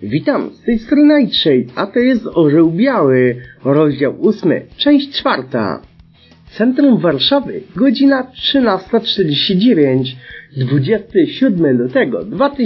Witam, z tej strony Nightshade, a to jest Orzeł Biały, rozdział 8, część 4. Centrum Warszawy, godzina 13:49, 27 lutego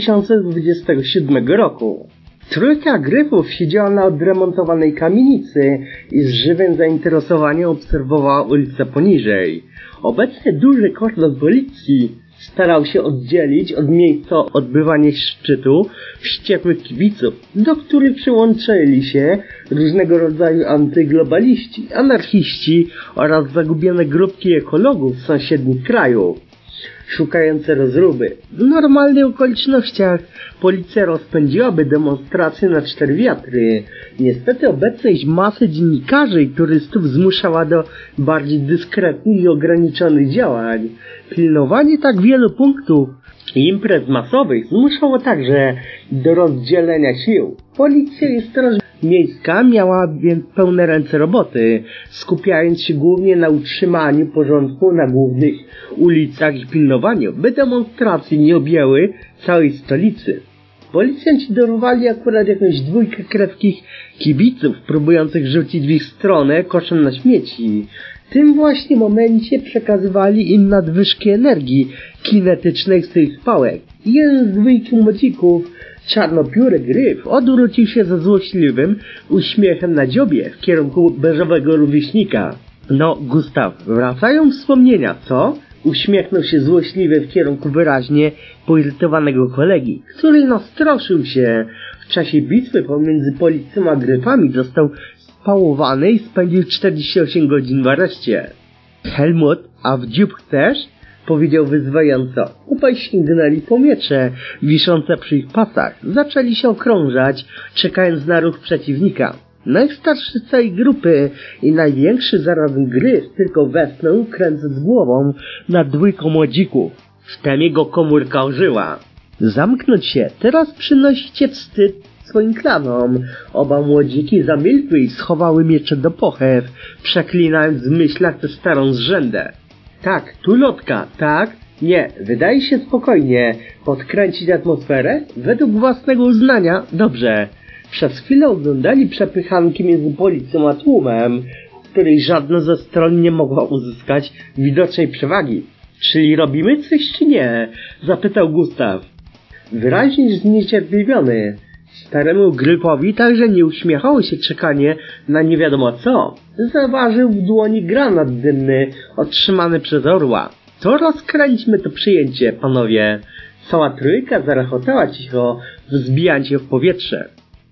2027 roku. Trójka gryfów siedziała na odremontowanej kamienicy i z żywym zainteresowaniem obserwowała ulicę poniżej. Obecnie duży kordon policji starał się oddzielić od miejsca odbywania szczytu wściekłych kibiców, do których przyłączyli się różnego rodzaju antyglobaliści, anarchiści oraz zagubione grupki ekologów z sąsiednich krajów, szukające rozruby. W normalnych okolicznościach policja rozpędziłaby demonstracje na cztery wiatry. Niestety obecność masy dziennikarzy i turystów zmuszała do bardziej dyskretnych i ograniczonych działań. Pilnowanie tak wielu punktów i imprez masowych zmuszało także do rozdzielenia sił. Policja i Straż Miejska miała więc pełne ręce roboty, skupiając się głównie na utrzymaniu porządku na głównych ulicach i pilnowaniu, by demonstracje nie objęły całej stolicy. Policjanci dorwali akurat jakąś dwójkę krewkich kibiców, próbujących rzucić w ich stronę koszem na śmieci. W tym właśnie momencie przekazywali im nadwyżki energii kinetycznej z tych pałek. Jeden z dwójki młodzików, czarnopióry gryf, odwrócił się ze złośliwym uśmiechem na dziobie w kierunku beżowego rówieśnika. No, Gustaw, wracają wspomnienia, co? Uśmiechnął się złośliwie w kierunku wyraźnie poirytowanego kolegi, który nastroszył się. W czasie bitwy pomiędzy policją a gryfami został spałowany i spędził 48 godzin w areszcie. Helmut, a w dziób chcesz? Powiedział wyzwająco. Obaj sięgnęli po miecze wiszące przy ich pasach. Zaczęli się okrążać, czekając na ruch przeciwnika. Najstarszy z całej grupy i największy zarazem gryf tylko westchnął, kręcąc głową nad dwójką młodzików. Wtem jego komórka ożyła. Zamknąć się, teraz przynosicie wstyd swoim klanom. Oba młodziki zamilkły i schowały miecze do pochew, przeklinając w myślach tę starą zrzędę. Tak, tu lotka, tak? Nie, wydaje się spokojnie. Podkręcić atmosferę? Według własnego uznania? Dobrze. Przez chwilę oglądali przepychanki między policją a tłumem, w której żadna ze stron nie mogła uzyskać widocznej przewagi. Czyli robimy coś czy nie? Zapytał Gustaw. Wyraźnie zniecierpliwiony. Staremu gryfowi także nie uśmiechało się czekanie na nie wiadomo co. Zaważył w dłoni granat dymny otrzymany przez orła. To rozkręćmy to przyjęcie, panowie. Cała trójka zarechotała cicho, wzbijając się w powietrze.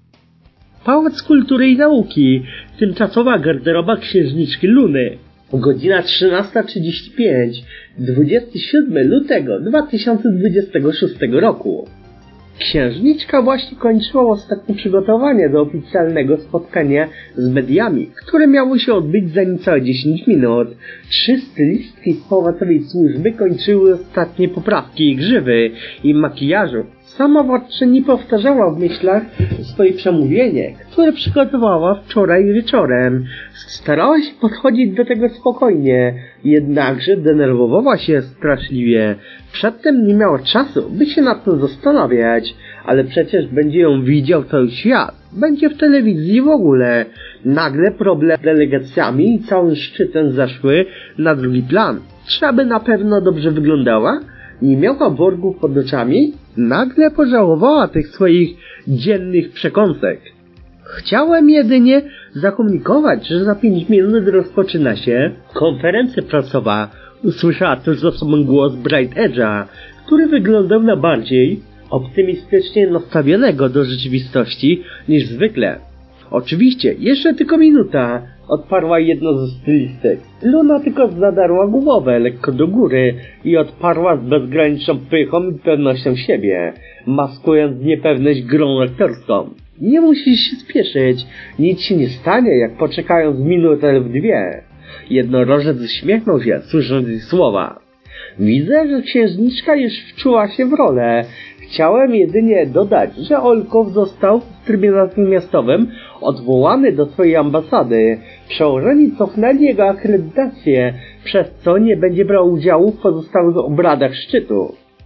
Pałac Kultury i Nauki. Tymczasowa garderoba księżniczki Luny. Godzina 13:35. 27 lutego 2026 roku. Księżniczka właśnie kończyła ostatnie przygotowania do oficjalnego spotkania z mediami, które miało się odbyć za niecałe 10 minut. 3 stylistki z pałacowej służby kończyły ostatnie poprawki i grzywy i makijażu. Sama władczyni powtarzała w myślach swoje przemówienie, które przygotowała wczoraj wieczorem. Starała się podchodzić do tego spokojnie, jednakże denerwowała się straszliwie. Przedtem nie miała czasu, by się nad tym zastanawiać, ale przecież będzie ją widział cały świat. Będzie w telewizji w ogóle. Nagle problem z delegacjami i całym szczytem zaszły na drugi plan. Czy aby na pewno dobrze wyglądała? Nie miała worków pod oczami? Nagle pożałowała tych swoich dziennych przekąsek. Chciałem jedynie zakomunikować, że za 5 minut rozpoczyna się konferencja prasowa. Usłyszała też za sobą głos Bright Edge'a, który wyglądał na bardziej optymistycznie nastawionego do rzeczywistości niż zwykle. Oczywiście, jeszcze tylko minuta, odparła jedno ze stylistek. Luna tylko zadarła głowę lekko do góry i odparła z bezgraniczną pychą i pewnością siebie, maskując niepewność grą aktorską. Nie musisz się spieszyć, nic się nie stanie, jak poczekają z minutę lub dwie. Jednorożec uśmiechnął się, słysząc jej słowa. Widzę, że księżniczka już wczuła się w rolę. Chciałem jedynie dodać, że Olkow został w trybie natychmiastowym odwołany do swojej ambasady. Przełożeni cofnęli jego akredytację, przez co nie będzie brał udziału w pozostałych obradach szczytu.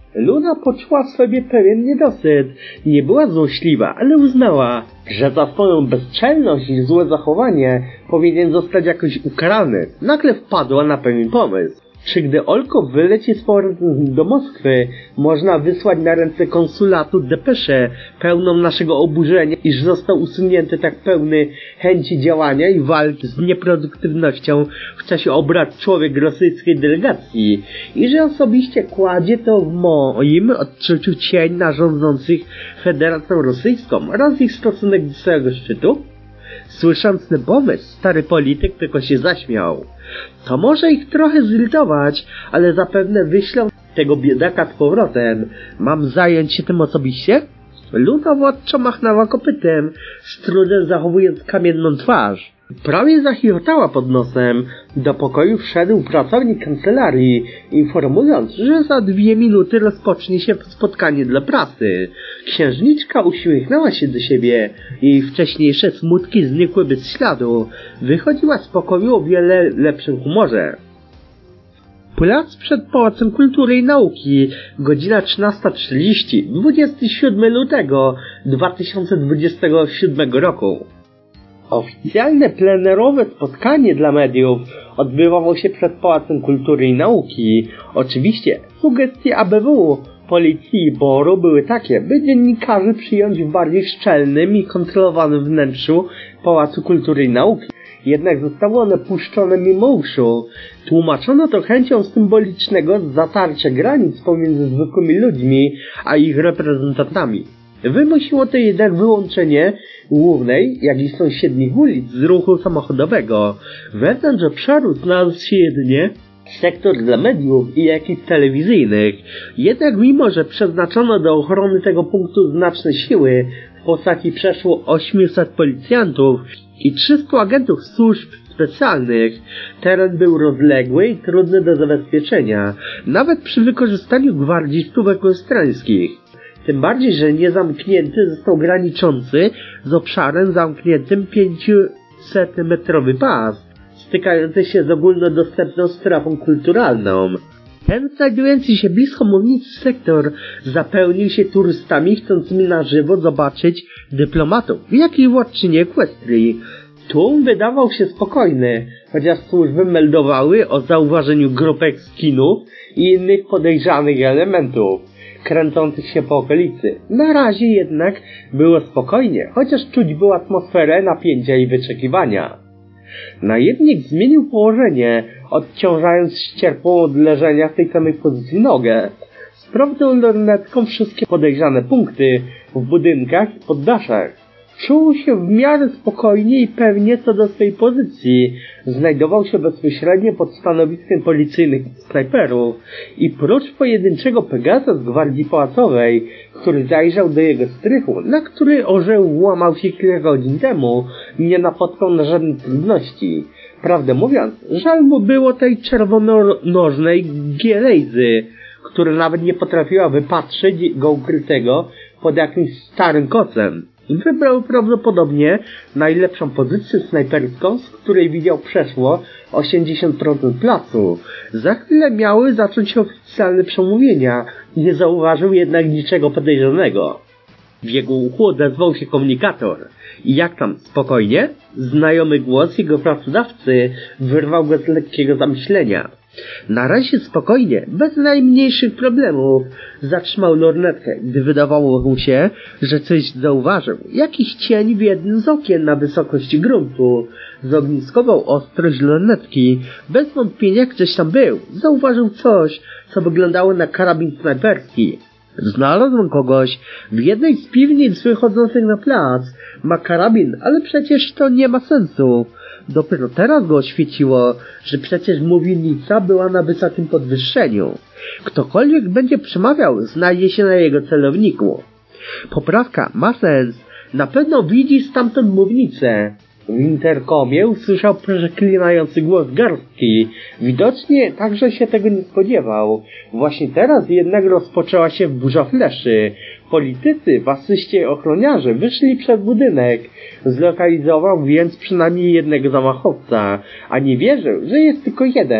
Luna poczuła w sobie pewien niedosyt. Nie była złośliwa, ale uznała, że za swoją bezczelność i złe zachowanie powinien zostać jakoś ukarany. Nagle wpadła na pewien pomysł. Czy gdy Olko wyleci z powrotem do Moskwy, można wysłać na ręce konsulatu depeszę pełną naszego oburzenia, iż został usunięty tak pełny chęci działania i walki z nieproduktywnością w czasie obrad człowiek rosyjskiej delegacji i że osobiście kładzie to w moim odczuciu cień na rządzących Federacją Rosyjską oraz ich stosunek do całego szczytu? Słysząc ten pomysł, stary polityk tylko się zaśmiał. To może ich trochę zirytować, ale zapewne wyślą tego biedaka z powrotem. Mam zająć się tym osobiście? Luna władczo machnęła kopytem, z trudem zachowując kamienną twarz. Prawie zachichotała pod nosem. Do pokoju wszedł pracownik kancelarii, informując, że za 2 minuty rozpocznie się spotkanie dla prasy. Księżniczka uśmiechnęła się do siebie. Jej wcześniejsze smutki znikły bez śladu. Wychodziła z pokoju o wiele lepszym humorze. Plac przed Pałacem Kultury i Nauki, godzina 13:40, 27 lutego 2027 roku. Oficjalne plenerowe spotkanie dla mediów odbywało się przed Pałacem Kultury i Nauki. Oczywiście sugestie ABW, policji i BOR-u były takie, by dziennikarzy przyjąć w bardziej szczelnym i kontrolowanym wnętrzu Pałacu Kultury i Nauki. Jednak zostały one puszczone mimo uszu. Tłumaczono to chęcią symbolicznego zatarcia granic pomiędzy zwykłymi ludźmi a ich reprezentantami. Wymusiło to jednak wyłączenie głównej, jak i sąsiednich ulic z ruchu samochodowego. Wewnątrz obszaru znalazł się jedynie sektor dla mediów i ekip telewizyjnych. Jednak mimo, że przeznaczono do ochrony tego punktu znaczne siły w postaci przeszło 800 policjantów i 300 agentów służb specjalnych, teren był rozległy i trudny do zabezpieczenia, nawet przy wykorzystaniu gwardzistów ekwestrańskich. Tym bardziej, że niezamknięty został graniczący z obszarem zamkniętym 500-metrowy pas, stykający się z ogólnodostępną strefą kulturalną. Ten znajdujący się blisko mównicy sektor zapełnił się turystami chcącymi na żywo zobaczyć dyplomatów, jak i władczynię Ekwestrii. Tłum wydawał się spokojny, chociaż służby meldowały o zauważeniu grupek skinów i innych podejrzanych elementów kręcących się po okolicy. Na razie jednak było spokojnie, chociaż czuć było atmosferę napięcia i wyczekiwania. Najemnik zmienił położenie, odciążając ścierpą od leżenia w tej samej pozycji nogę. Sprawdzał lornetką wszystkie podejrzane punkty w budynkach i poddaszach. Czuł się w miarę spokojnie i pewnie co do swej pozycji. Znajdował się bezpośrednio pod stanowiskiem policyjnych snajperów i prócz pojedynczego Pegasa z Gwardii Pałacowej, który zajrzał do jego strychu, na który orzeł włamał się kilka godzin temu, nie napotkał na żadne trudności. Prawdę mówiąc, żal mu było tej czerwononożnej Gielejzy, która nawet nie potrafiła wypatrzeć go ukrytego pod jakimś starym kocem. Wybrał prawdopodobnie najlepszą pozycję snajperską, z której widział przeszło 80% placu. Za chwilę miały zacząć się oficjalne przemówienia, nie zauważył jednak niczego podejrzanego. W jego uchu odezwał się komunikator. I jak tam, spokojnie? Znajomy głos jego pracodawcy wyrwał go z lekkiego zamyślenia. Na razie spokojnie, bez najmniejszych problemów. Zatrzymał lornetkę, gdy wydawało mu się, że coś zauważył. Jakiś cień w jednym z okien na wysokości gruntu. Zogniskował ostrość lornetki. Bez wątpienia ktoś tam był. Zauważył coś, co wyglądało na karabin snajperski. Znalazłem kogoś w jednej z piwnic wychodzących na plac. Ma karabin, ale przecież to nie ma sensu. Dopiero teraz go oświeciło, że przecież mównica była na wysokim podwyższeniu. Ktokolwiek będzie przemawiał, znajdzie się na jego celowniku. Poprawka ma sens. Na pewno widzi stamtąd mównicę. W interkomie usłyszał przeklinający głos garstki. Widocznie także się tego nie spodziewał. Właśnie teraz jednak rozpoczęła się burza fleszy. Politycy, w asyście ochroniarze wyszli przed budynek. Zlokalizował więc przynajmniej jednego zamachowca, a nie wierzył, że jest tylko jeden.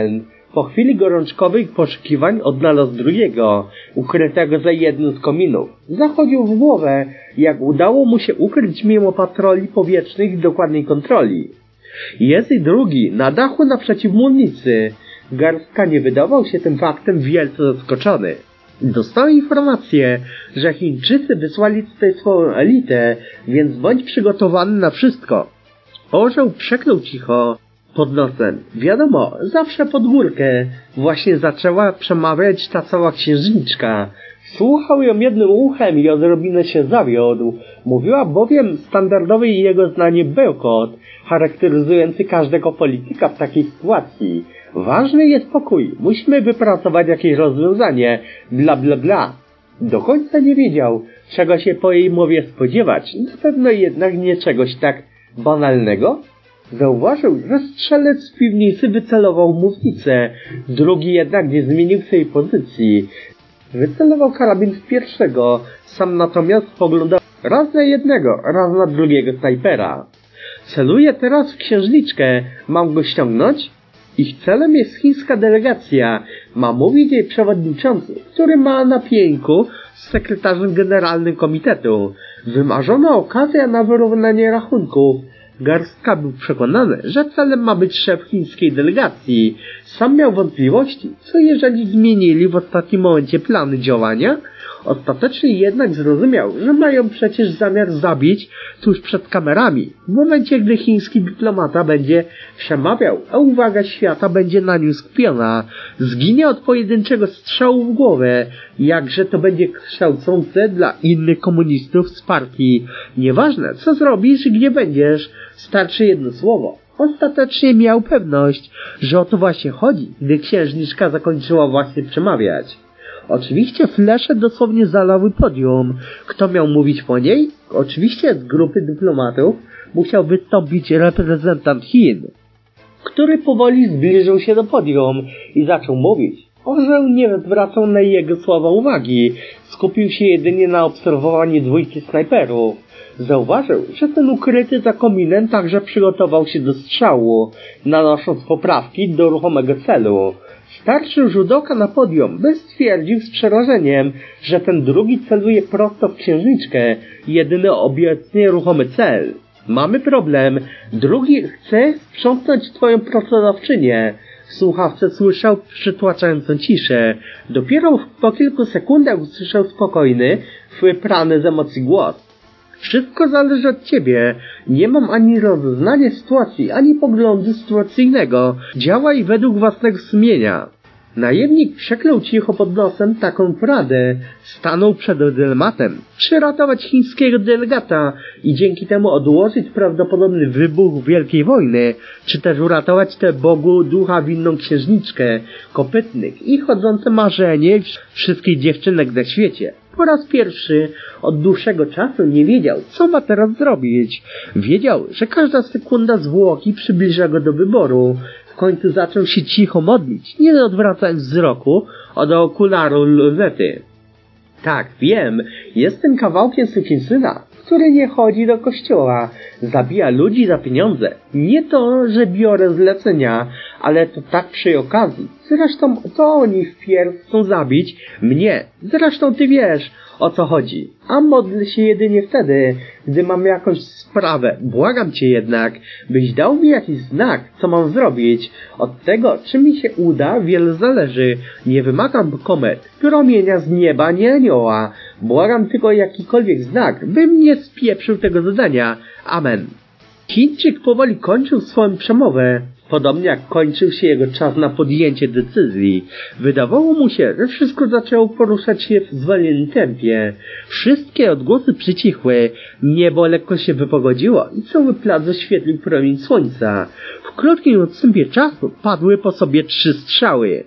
Po chwili gorączkowych poszukiwań odnalazł drugiego, ukrytego za jednym z kominów. Zachodził w głowę, jak udało mu się ukryć mimo patroli powietrznych i dokładnej kontroli. Jest i drugi, na dachu naprzeciw mównicy. Garstka nie wydawał się tym faktem wielce zaskoczony. Dostał informację, że Chińczycy wysłali tutaj swoją elitę, więc bądź przygotowany na wszystko. Orzeł przeklął cicho pod nosem. Wiadomo, zawsze pod górkę. Właśnie zaczęła przemawiać ta cała księżniczka. Słuchał ją jednym uchem i odrobinę się zawiódł. Mówiła bowiem standardowy jego znanie bełkot, charakteryzujący każdego polityka w takiej sytuacji. Ważny jest pokój. Musimy wypracować jakieś rozwiązanie. Bla bla bla. Do końca nie wiedział, czego się po jej mowie spodziewać. Na pewno jednak nie czegoś tak banalnego. Zauważył, że strzelec w piwnicy wycelował w mównicę. Drugi jednak nie zmienił swojej pozycji. Wycelował karabin w pierwszego. Sam natomiast spoglądał raz na jednego, raz na drugiego snajpera. Celuje teraz w księżniczkę. Mam go ściągnąć? Ich celem jest chińska delegacja. Ma mówić jej przewodniczący, który ma na pieńku z sekretarzem generalnym komitetu. Wymarzona okazja na wyrównanie rachunków. Garstka był przekonany, że celem ma być szef chińskiej delegacji. Sam miał wątpliwości, co jeżeli zmienili w ostatnim momencie plany działania. Ostatecznie jednak zrozumiał, że mają przecież zamiar zabić tuż przed kamerami. W momencie, gdy chiński dyplomata będzie przemawiał, a uwaga świata będzie na nim skupiona, zginie od pojedynczego strzału w głowę. Jakże to będzie kształcące dla innych komunistów z partii. Nieważne, co zrobisz i gdzie będziesz, starczy jedno słowo. Ostatecznie miał pewność, że o to właśnie chodzi, gdy księżniczka zakończyła właśnie przemawiać. Oczywiście flesze dosłownie zalały podium. Kto miał mówić po niej? Oczywiście z grupy dyplomatów musiał wystąpić reprezentant Chin, który powoli zbliżył się do podium i zaczął mówić. Orzeł nie zwracał na jego słowa uwagi. Skupił się jedynie na obserwowaniu dwójki snajperów. Zauważył, że ten ukryty za kominem także przygotował się do strzału, nanosząc poprawki do ruchomego celu. Starszy judoka na podium stwierdził z przerażeniem, że ten drugi celuje prosto w księżniczkę, jedyny obecnie ruchomy cel. Mamy problem. Drugi chce sprzątnąć twoją pracodawczynię. W słuchawce słyszał przytłaczającą ciszę. Dopiero po kilku sekundach usłyszał spokojny, wyprany z emocji głos. Wszystko zależy od ciebie. Nie mam ani rozeznania sytuacji, ani poglądu sytuacyjnego. Działaj według własnego sumienia. Najemnik przeklął cicho pod nosem taką poradę. Stanął przed dylematem. Czy ratować chińskiego delegata i dzięki temu odłożyć prawdopodobny wybuch wielkiej wojny, czy też uratować tę Bogu ducha winną księżniczkę, kopytnych i chodzące marzenie wszystkich dziewczynek na świecie. Po raz pierwszy od dłuższego czasu nie wiedział, co ma teraz zrobić. Wiedział, że każda sekunda zwłoki przybliża go do wyboru. W końcu zaczął się cicho modlić, nie odwracając wzroku od okularu lunety. Tak, wiem, jestem kawałkiem sukinsyna, który nie chodzi do kościoła, zabija ludzi za pieniądze. Nie to, że biorę zlecenia, ale to tak przy okazji. Zresztą to oni wpierw chcą zabić mnie. Zresztą ty wiesz, o co chodzi. A modlę się jedynie wtedy, gdy mam jakąś sprawę. Błagam cię jednak, byś dał mi jakiś znak, co mam zrobić. Od tego, czy mi się uda, wiele zależy. Nie wymagam komet, promienia z nieba, ani anioła. Błagam tylko jakikolwiek znak, bym nie spieprzył tego zadania. Amen. Chińczyk powoli kończył swoją przemowę. Podobnie jak kończył się jego czas na podjęcie decyzji. Wydawało mu się, że wszystko zaczęło poruszać się w zwolnionym tempie. Wszystkie odgłosy przycichły, niebo lekko się wypogodziło i cały plac zaświetlił promień słońca. W krótkim odstępie czasu padły po sobie 3 strzały.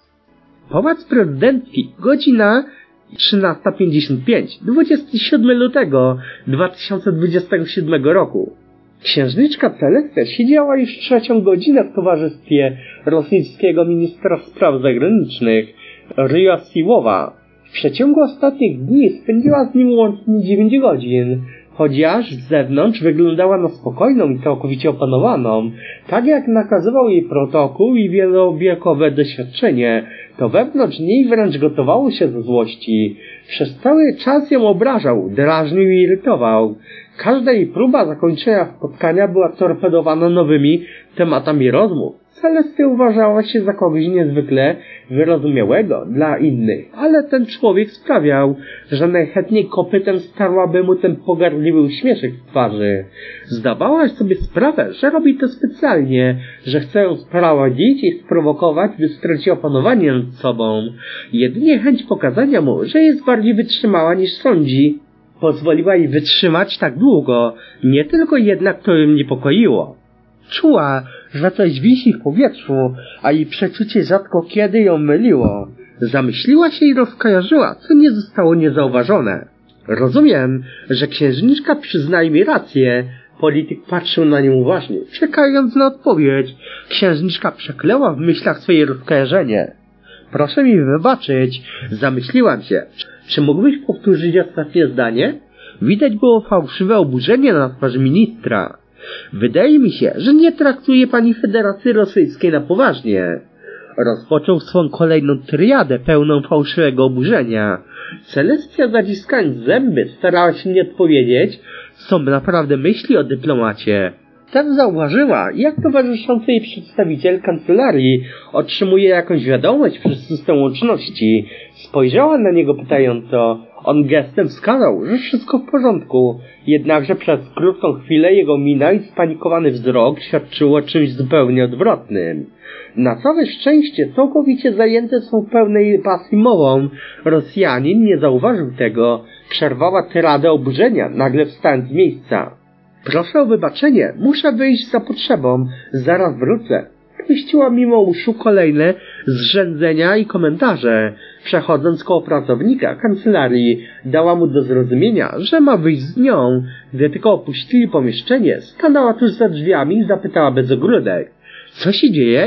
Pałac Prezydencki, godzina 13:55, 27 lutego 2027 roku. Księżniczka Celestia siedziała już 3. godzinę w towarzystwie rosyjskiego ministra spraw zagranicznych Ryasiłowa. W przeciągu ostatnich dni spędziła z nim łącznie 9 godzin. chociaż z zewnątrz wyglądała na spokojną i całkowicie opanowaną, tak jak nakazywał jej protokół i wielowiekowe doświadczenie, to wewnątrz niej wręcz gotowało się ze złości. Przez cały czas ją obrażał, drażnił i irytował. Każda jej próba zakończenia spotkania była torpedowana nowymi tematami rozmów. Celestia uważała się za kogoś niezwykle wyrozumiałego dla innych, ale ten człowiek sprawiał, że najchętniej kopytem starłaby mu ten pogardliwy uśmieszek w twarzy. Zdawała sobie sprawę, że robi to specjalnie, że chce ją sprowadzić i sprowokować, by stracić opanowanie nad sobą. Jedynie chęć pokazania mu, że jest bardziej wytrzymała niż sądzi, pozwoliła jej wytrzymać tak długo, nie tylko jednak to ją niepokoiło. Czuła, że coś wisi w powietrzu, a jej przeczucie rzadko kiedy ją myliło. Zamyśliła się i rozkojarzyła, co nie zostało niezauważone. Rozumiem, że księżniczka przyznaje mi rację. Polityk patrzył na nią uważnie, czekając na odpowiedź. Księżniczka przeklęła w myślach swoje rozkojarzenie. Proszę mi wybaczyć, zamyśliłam się. Czy mógłbyś powtórzyć ostatnie zdanie? Widać było fałszywe oburzenie na twarzy ministra. Wydaje mi się, że nie traktuje pani Federacji Rosyjskiej na poważnie. Rozpoczął swą kolejną triadę pełną fałszywego oburzenia. Celestia, zaciskając zęby, starała się nie odpowiedzieć, co naprawdę myśli o dyplomacie. Wtem zauważyła, jak towarzyszący jej przedstawiciel kancelarii otrzymuje jakąś wiadomość przez system łączności. Spojrzała na niego pytająco. On gestem wskazał, że wszystko w porządku, jednakże przez krótką chwilę jego mina i spanikowany wzrok świadczyło o czymś zupełnie odwrotnym. Na całe szczęście, całkowicie zajęte swą pełnej pasji mową, Rosjanin nie zauważył tego. Przerwała tyradę oburzenia, nagle wstając z miejsca. Proszę o wybaczenie, muszę wyjść za potrzebą, zaraz wrócę. Puściła mimo uszu kolejne zrzędzenia i komentarze. Przechodząc koło pracownika kancelarii, dała mu do zrozumienia, że ma wyjść z nią. Gdy tylko opuścili pomieszczenie, stanęła tuż za drzwiami i zapytała bez ogródek. Co się dzieje?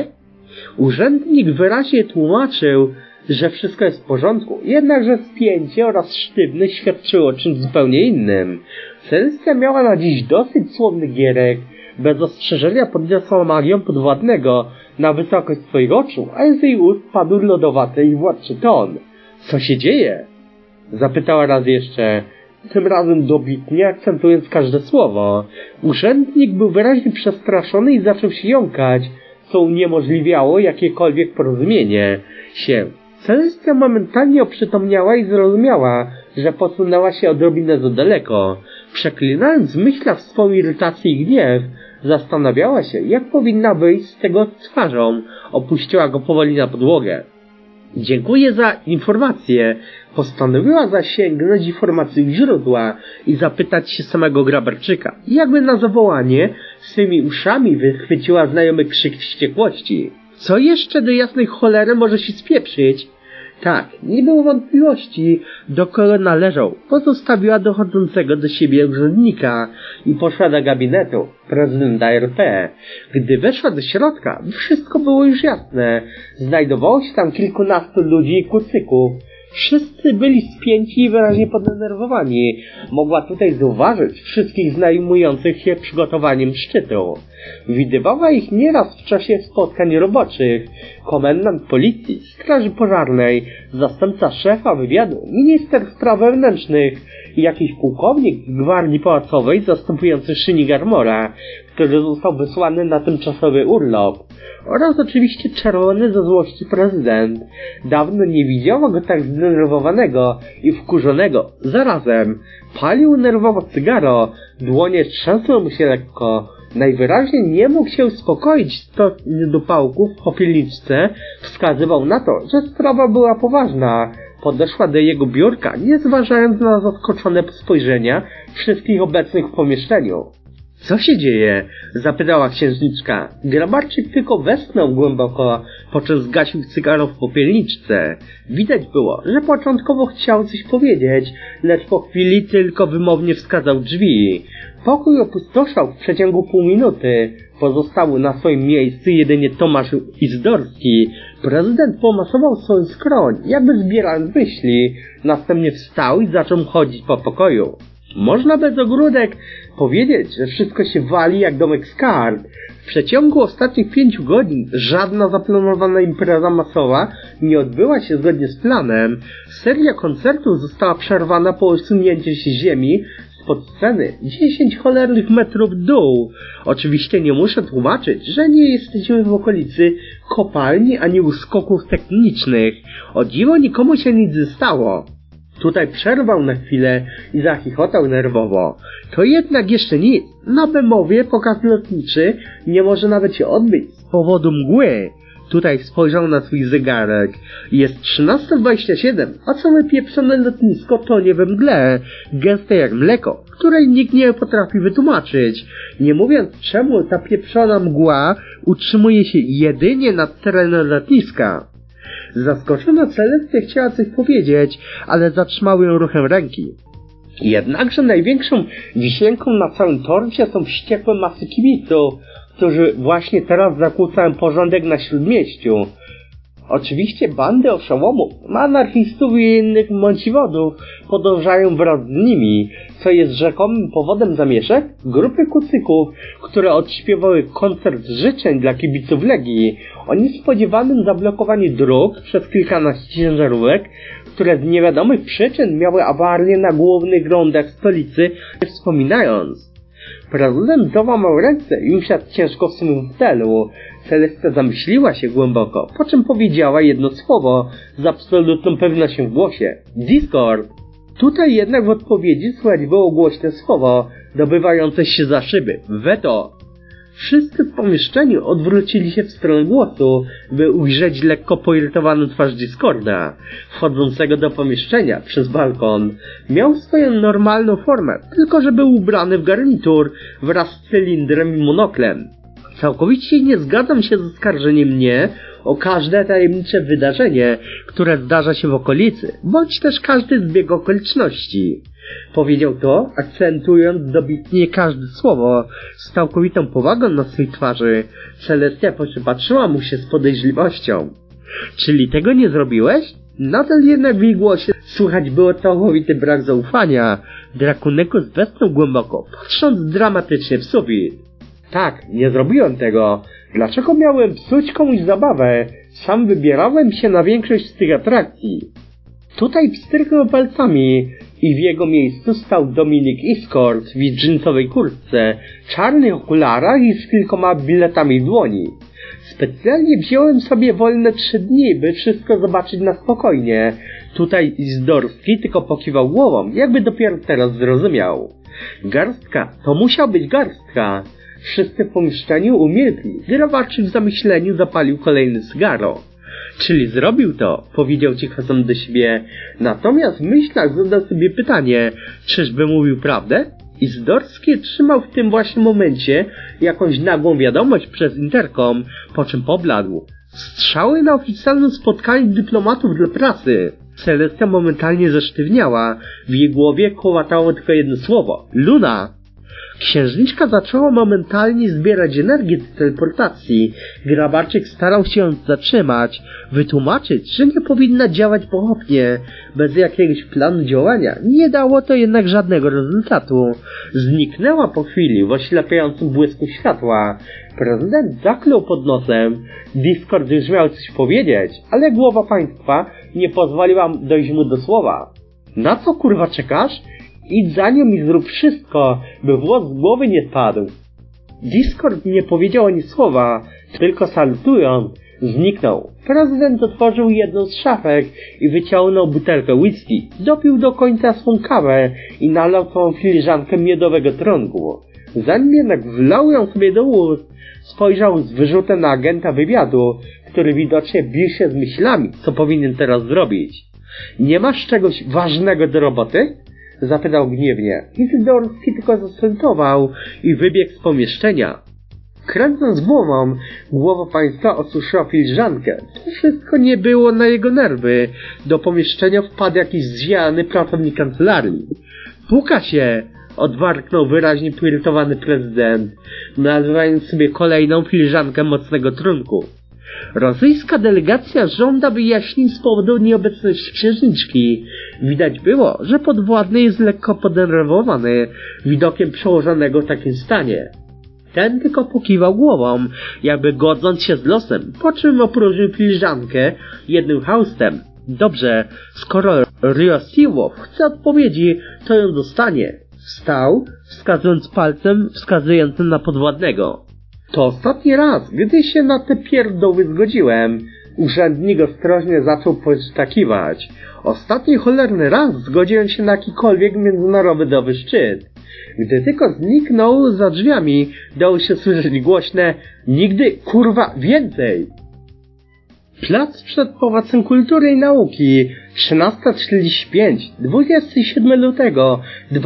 Urzędnik wyraźnie tłumaczył, że wszystko jest w porządku, jednakże spięcie oraz sztywność świadczyło o czymś zupełnie innym. Celestia miała na dziś dosyć słowny gierek. Bez ostrzeżenia podniosła magią podwładnego na wysokość swoich oczu, a z jej ust padł lodowaty i władczy ton. Co się dzieje? Zapytała raz jeszcze, tym razem dobitnie akcentując każde słowo. Urzędnik był wyraźnie przestraszony i zaczął się jąkać, co uniemożliwiało jakiekolwiek porozumienie się. Celestia momentalnie oprzytomniała i zrozumiała, że posunęła się odrobinę za daleko. Przeklinając w myślach swą irytację i gniew, zastanawiała się, jak powinna wyjść z tego twarzą. Opuściła go powoli na podłogę. Dziękuję za informację. Postanowiła zasięgnąć informacji u źródła i zapytać się samego Grabarczyka. Jakby na zawołanie, swymi uszami wychwyciła znajomy krzyk wściekłości. Co jeszcze do jasnej cholery może się spieprzyć? Tak, nie było wątpliwości, do kogo należał. Pozostawiła dochodzącego do siebie urzędnika i poszła do gabinetu prezydenta RP. Gdy weszła do środka, wszystko było już jasne. Znajdowało się tam kilkunastu ludzi i kucyków. Wszyscy byli spięci i wyraźnie podenerwowani. Mogła tutaj zauważyć wszystkich zajmujących się przygotowaniem szczytu. Widywała ich nieraz w czasie spotkań roboczych. Komendant policji, straży pożarnej, zastępca szefa wywiadu, minister spraw wewnętrznych i jakiś pułkownik z gwardii pałacowej zastępujący Szyni Garmora, który został wysłany na tymczasowy urlop. Oraz oczywiście czerwony ze złości prezydent. Dawno nie widziała go tak zdenerwowanego i wkurzonego. Zarazem palił nerwowo cygaro, dłonie trzęsły mu się lekko. Najwyraźniej nie mógł się uspokoić, stos niedopałków w popielniczce wskazywał na to, że sprawa była poważna. Podeszła do jego biurka, nie zważając na zaskoczone spojrzenia wszystkich obecnych w pomieszczeniu. Co się dzieje? Zapytała księżniczka. Grabarczyk tylko westchnął głęboko, po czym zgasił cygaro w popielniczce. Widać było, że początkowo chciał coś powiedzieć, lecz po chwili tylko wymownie wskazał drzwi. Pokój opustoszał w przeciągu pół minuty. Pozostały na swoim miejscu jedynie Tomasz Izdorski. Prezydent pomasował swój skroń, jakby zbierając myśli. Następnie wstał i zaczął chodzić po pokoju. Można bez ogródek powiedzieć, że wszystko się wali jak domek z kart. W przeciągu ostatnich 5 godzin żadna zaplanowana impreza masowa nie odbyła się zgodnie z planem. Seria koncertów została przerwana po usunięciu się ziemi spod sceny 10 cholernych metrów w dół. Oczywiście nie muszę tłumaczyć, że nie jesteśmy w okolicy kopalni ani uskoków technicznych. O dziwo nikomu się nic nie stało. Tutaj przerwał na chwilę i zachichotał nerwowo. To jednak jeszcze nic. Na Bemowie pokaz lotniczy nie może nawet się odbyć z powodu mgły. Tutaj spojrzał na swój zegarek. Jest 13:27, a całe pieprzone lotnisko tonie we mgle, gęste jak mleko, której nikt nie potrafi wytłumaczyć. Nie mówiąc czemu ta pieprzona mgła utrzymuje się jedynie nad terenem lotniska. Zaskoczona Celestia chciała coś powiedzieć, ale zatrzymał ją ruchem ręki. Jednakże największą wisienką na całym torcie są wściekłe masy kibiców, którzy właśnie teraz zakłócają porządek na Śródmieściu. Oczywiście bandy oszołomów, anarchistów i innych mąciwodów podążają wraz z nimi, co jest rzekomym powodem zamieszek. Grupy kucyków, które odśpiewały koncert życzeń dla kibiców Legii o niespodziewanym zablokowaniu dróg przez kilkanaście ciężarówek, które z niewiadomych przyczyn miały awarię na głównych rondach stolicy, wspominając. Prezydent załamał ręce i usiadł ciężko w swym fotelu. Celestia zamyśliła się głęboko, po czym powiedziała jedno słowo z absolutną pewnością w głosie. Discord! Tutaj jednak w odpowiedzi słychać było głośne słowo, dobywające się za szyby. Veto! Wszyscy w pomieszczeniu odwrócili się w stronę głosu, by ujrzeć lekko poirytowaną twarz Discorda, wchodzącego do pomieszczenia przez balkon. Miał swoją normalną formę, tylko że był ubrany w garnitur wraz z cylindrem i monoklem. Całkowicie nie zgadzam się z oskarżeniem mnie o każde tajemnicze wydarzenie, które zdarza się w okolicy, bądź też każdy zbieg okoliczności. Powiedział to, akcentując dobitnie każde słowo, z całkowitą powagą na swej twarzy. Celestia patrzyła mu się z podejrzliwością. Czyli tego nie zrobiłeś? Nadal jednak w jej głosie słychać było całkowity brak zaufania. Drakunekus westchnął głęboko, patrząc dramatycznie w sufit. Tak, nie zrobiłem tego. Dlaczego miałem psuć komuś zabawę? Sam wybierałem się na większość z tych atrakcji. Tutaj pstryknął palcami i w jego miejscu stał Dominik Iskord w dżinsowej kurtce, czarnych okularach i z kilkoma biletami w dłoni. Specjalnie wziąłem sobie wolne 3 dni, by wszystko zobaczyć na spokojnie. Tutaj Izdorski tylko pokiwał głową, jakby dopiero teraz zrozumiał. Garstka, to musiał być garstka. Wszyscy w pomieszczeniu umilkli. Grabarczyk w zamyśleniu zapalił kolejny cygaro. Czyli zrobił to, powiedział cicho sam do siebie. Natomiast w myślach zadał sobie pytanie, czyżby mówił prawdę? Izdorski trzymał w tym właśnie momencie jakąś nagłą wiadomość przez interkom, po czym pobladł. Strzały na oficjalnym spotkaniu dyplomatów dla prasy. Celestia momentalnie zesztywniała. W jej głowie kołatało tylko jedno słowo. Luna! Księżniczka zaczęła momentalnie zbierać energię do teleportacji. Grabarczyk starał się ją zatrzymać, wytłumaczyć, że nie powinna działać pochopnie, bez jakiegoś planu działania. Nie dało to jednak żadnego rezultatu. Zniknęła po chwili w oślepiającym błysku światła. Prezydent zaklął pod nosem. Discord już miał coś powiedzieć, ale głowa państwa nie pozwoliła dojść mu do słowa. Na co kurwa czekasz? Idź za nią i zrób wszystko, by włos z głowy nie spadł. Discord nie powiedział ani słowa, tylko salutując, zniknął. Prezydent otworzył jedną z szafek i wyciągnął butelkę whisky. Dopił do końca swą kawę i nalał całą filiżankę miodowego trunku. Zanim jednak wlał ją sobie do ust, spojrzał z wyrzutem na agenta wywiadu, który widocznie bił się z myślami, co powinien teraz zrobić. Nie masz czegoś ważnego do roboty? Zapytał gniewnie. Izydorski tylko zasentował i wybiegł z pomieszczenia. Kręcąc głową, głowa państwa osuszyła filiżankę. To wszystko nie było na jego nerwy. Do pomieszczenia wpadł jakiś zwiany pracownik kancelarii. Puka się! Odwarknął wyraźnie poirytowany prezydent, nalewając sobie kolejną filiżankę mocnego trunku. Rosyjska delegacja żąda wyjaśnień z powodu nieobecności księżniczki. Widać było, że podwładny jest lekko podenerwowany widokiem przełożonego w takim stanie. Ten tylko pokiwał głową, jakby godząc się z losem, po czym opróżnił filiżankę jednym haustem. Dobrze, skoro Ryosiłow chce odpowiedzi, to ją dostanie. Wstał, wskazując palcem wskazującym na podwładnego. To ostatni raz, gdy się na te pierdoły zgodziłem. Urzędnik ostrożnie zaczął podtakiwać. Ostatni cholerny raz zgodziłem się na jakikolwiek międzynarodowy szczyt. Gdy tylko zniknął za drzwiami, dało się słyszeć głośne: nigdy, kurwa, więcej! Plac przed Pałacem Kultury i Nauki, 13:45, 27 lutego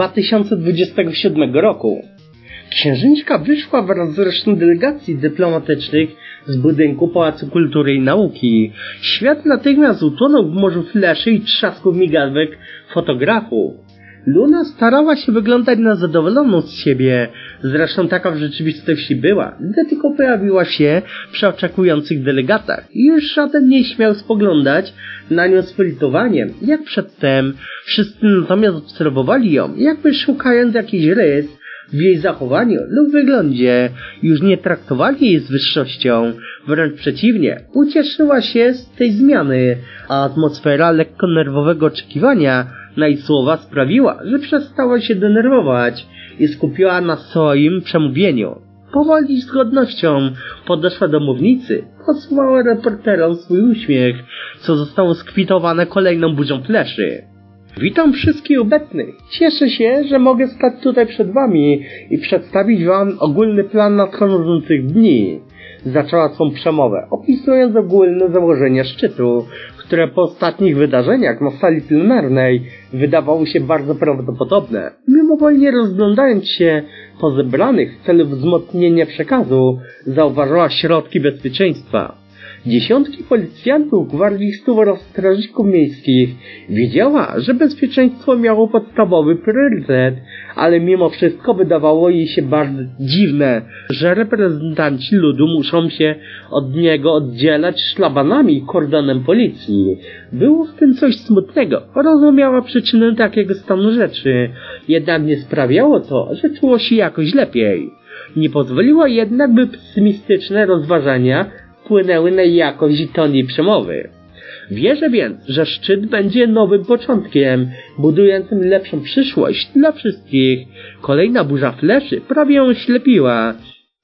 2027 roku. Księżniczka wyszła wraz z resztą delegacji dyplomatycznych z budynku Pałacu Kultury i Nauki. Świat natychmiast utonął w morzu fleszy i trzasków migawek fotografów. Luna starała się wyglądać na zadowoloną z siebie, zresztą taka w rzeczywistości była, gdy tylko pojawiła się przy oczekujących delegatach i już żaden nie śmiał spoglądać na nią z politowaniem, jak przedtem. Wszyscy natomiast obserwowali ją, jakby szukając jakichś rys w jej zachowaniu lub wyglądzie. Już nie traktowali jej z wyższością, wręcz przeciwnie, ucieszyła się z tej zmiany, a atmosfera lekko nerwowego oczekiwania na jej słowa sprawiła, że przestała się denerwować i skupiła na swoim przemówieniu. Powoli z godnością podeszła do mównicy, podsuwała reporterom swój uśmiech, co zostało skwitowane kolejną burzą fleszy. Witam wszystkich obecnych. Cieszę się, że mogę stać tutaj przed wami i przedstawić wam ogólny plan nadchodzących dni. Zaczęła swą przemowę, opisując ogólne założenia szczytu, które po ostatnich wydarzeniach na sali plenarnej wydawały się bardzo prawdopodobne. Mimowolnie rozglądając się po zebranych w celu wzmocnienia przekazu, zauważyła środki bezpieczeństwa. Dziesiątki policjantów, gwardzistów oraz strażników miejskich. Wiedziała, że bezpieczeństwo miało podstawowy priorytet, ale mimo wszystko wydawało jej się bardzo dziwne, że reprezentanci ludu muszą się od niego oddzielać szlabanami i kordonem policji. Było w tym coś smutnego, rozumiała przyczynę takiego stanu rzeczy, jednak nie sprawiało to, że czuło się jakoś lepiej. Nie pozwoliła jednak, by pesymistyczne rozważania wpłynęły na jakość i ton jej przemowy. Wierzę więc, że szczyt będzie nowym początkiem, budującym lepszą przyszłość dla wszystkich. Kolejna burza fleszy prawie ją oślepiła.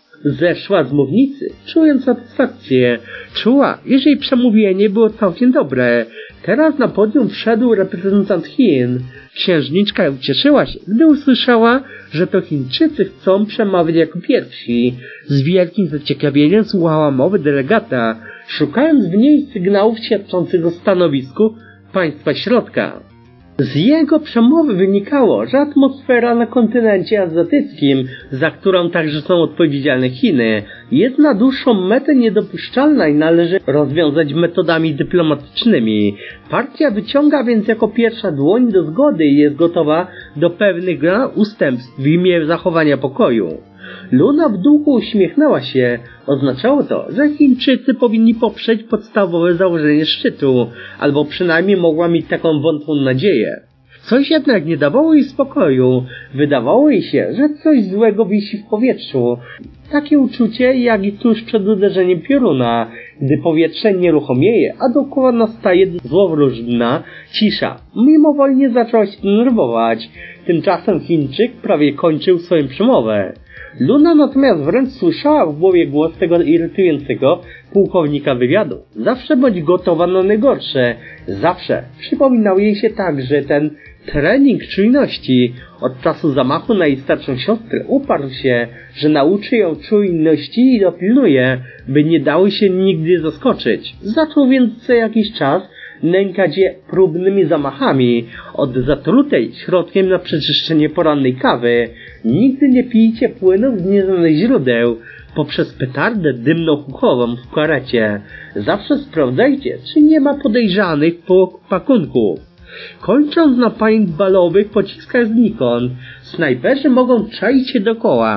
Zeszła z mównicy, czując satysfakcję. Czuła, iż jej przemówienie było całkiem dobre. Teraz na podium wszedł reprezentant Chin. Księżniczka ucieszyła się, gdy usłyszała, że to Chińczycy chcą przemawiać jako pierwsi. Z wielkim zaciekawieniem słuchała mowy delegata, szukając w niej sygnałów świadczących o stanowisku państwa środka. Z jego przemowy wynikało, że atmosfera na kontynencie azjatyckim, za którą także są odpowiedzialne Chiny, jest na dłuższą metę niedopuszczalna i należy rozwiązać metodami dyplomatycznymi. Partia wyciąga więc jako pierwsza dłoń do zgody i jest gotowa do pewnych ustępstw w imię zachowania pokoju. Luna w duchu uśmiechnęła się. Oznaczało to, że Chińczycy powinni poprzeć podstawowe założenie szczytu, albo przynajmniej mogła mieć taką wątłą nadzieję. Coś jednak nie dawało jej spokoju. Wydawało jej się, że coś złego wisi w powietrzu. Takie uczucie jak i tuż przed uderzeniem pioruna, gdy powietrze nieruchomieje, a dookoła nastaje złowróżna cisza. Mimowolnie zaczęła się denerwować. Tymczasem Chińczyk prawie kończył swoją przemowę. Luna natomiast wręcz słyszała w głowie głos tego irytującego pułkownika wywiadu. Zawsze bądź gotowa na najgorsze. Zawsze. Przypominał jej się także ten trening czujności. Od czasu zamachu na jej starszą siostrę uparł się, że nauczy ją czujności i dopilnuje, by nie dały się nigdy zaskoczyć. Zaczął więc co jakiś czas nękać je próbnymi zamachami, od zatrutej środkiem na przeczyszczenie porannej kawy. Nigdy nie pijcie płynów z nieznanych źródeł, poprzez petardę dymno-huchową w karecie. Zawsze sprawdzajcie, czy nie ma podejrzanych pakunków. Kończąc na paintballowych pociskach znikąd, snajperzy mogą czaić się dookoła.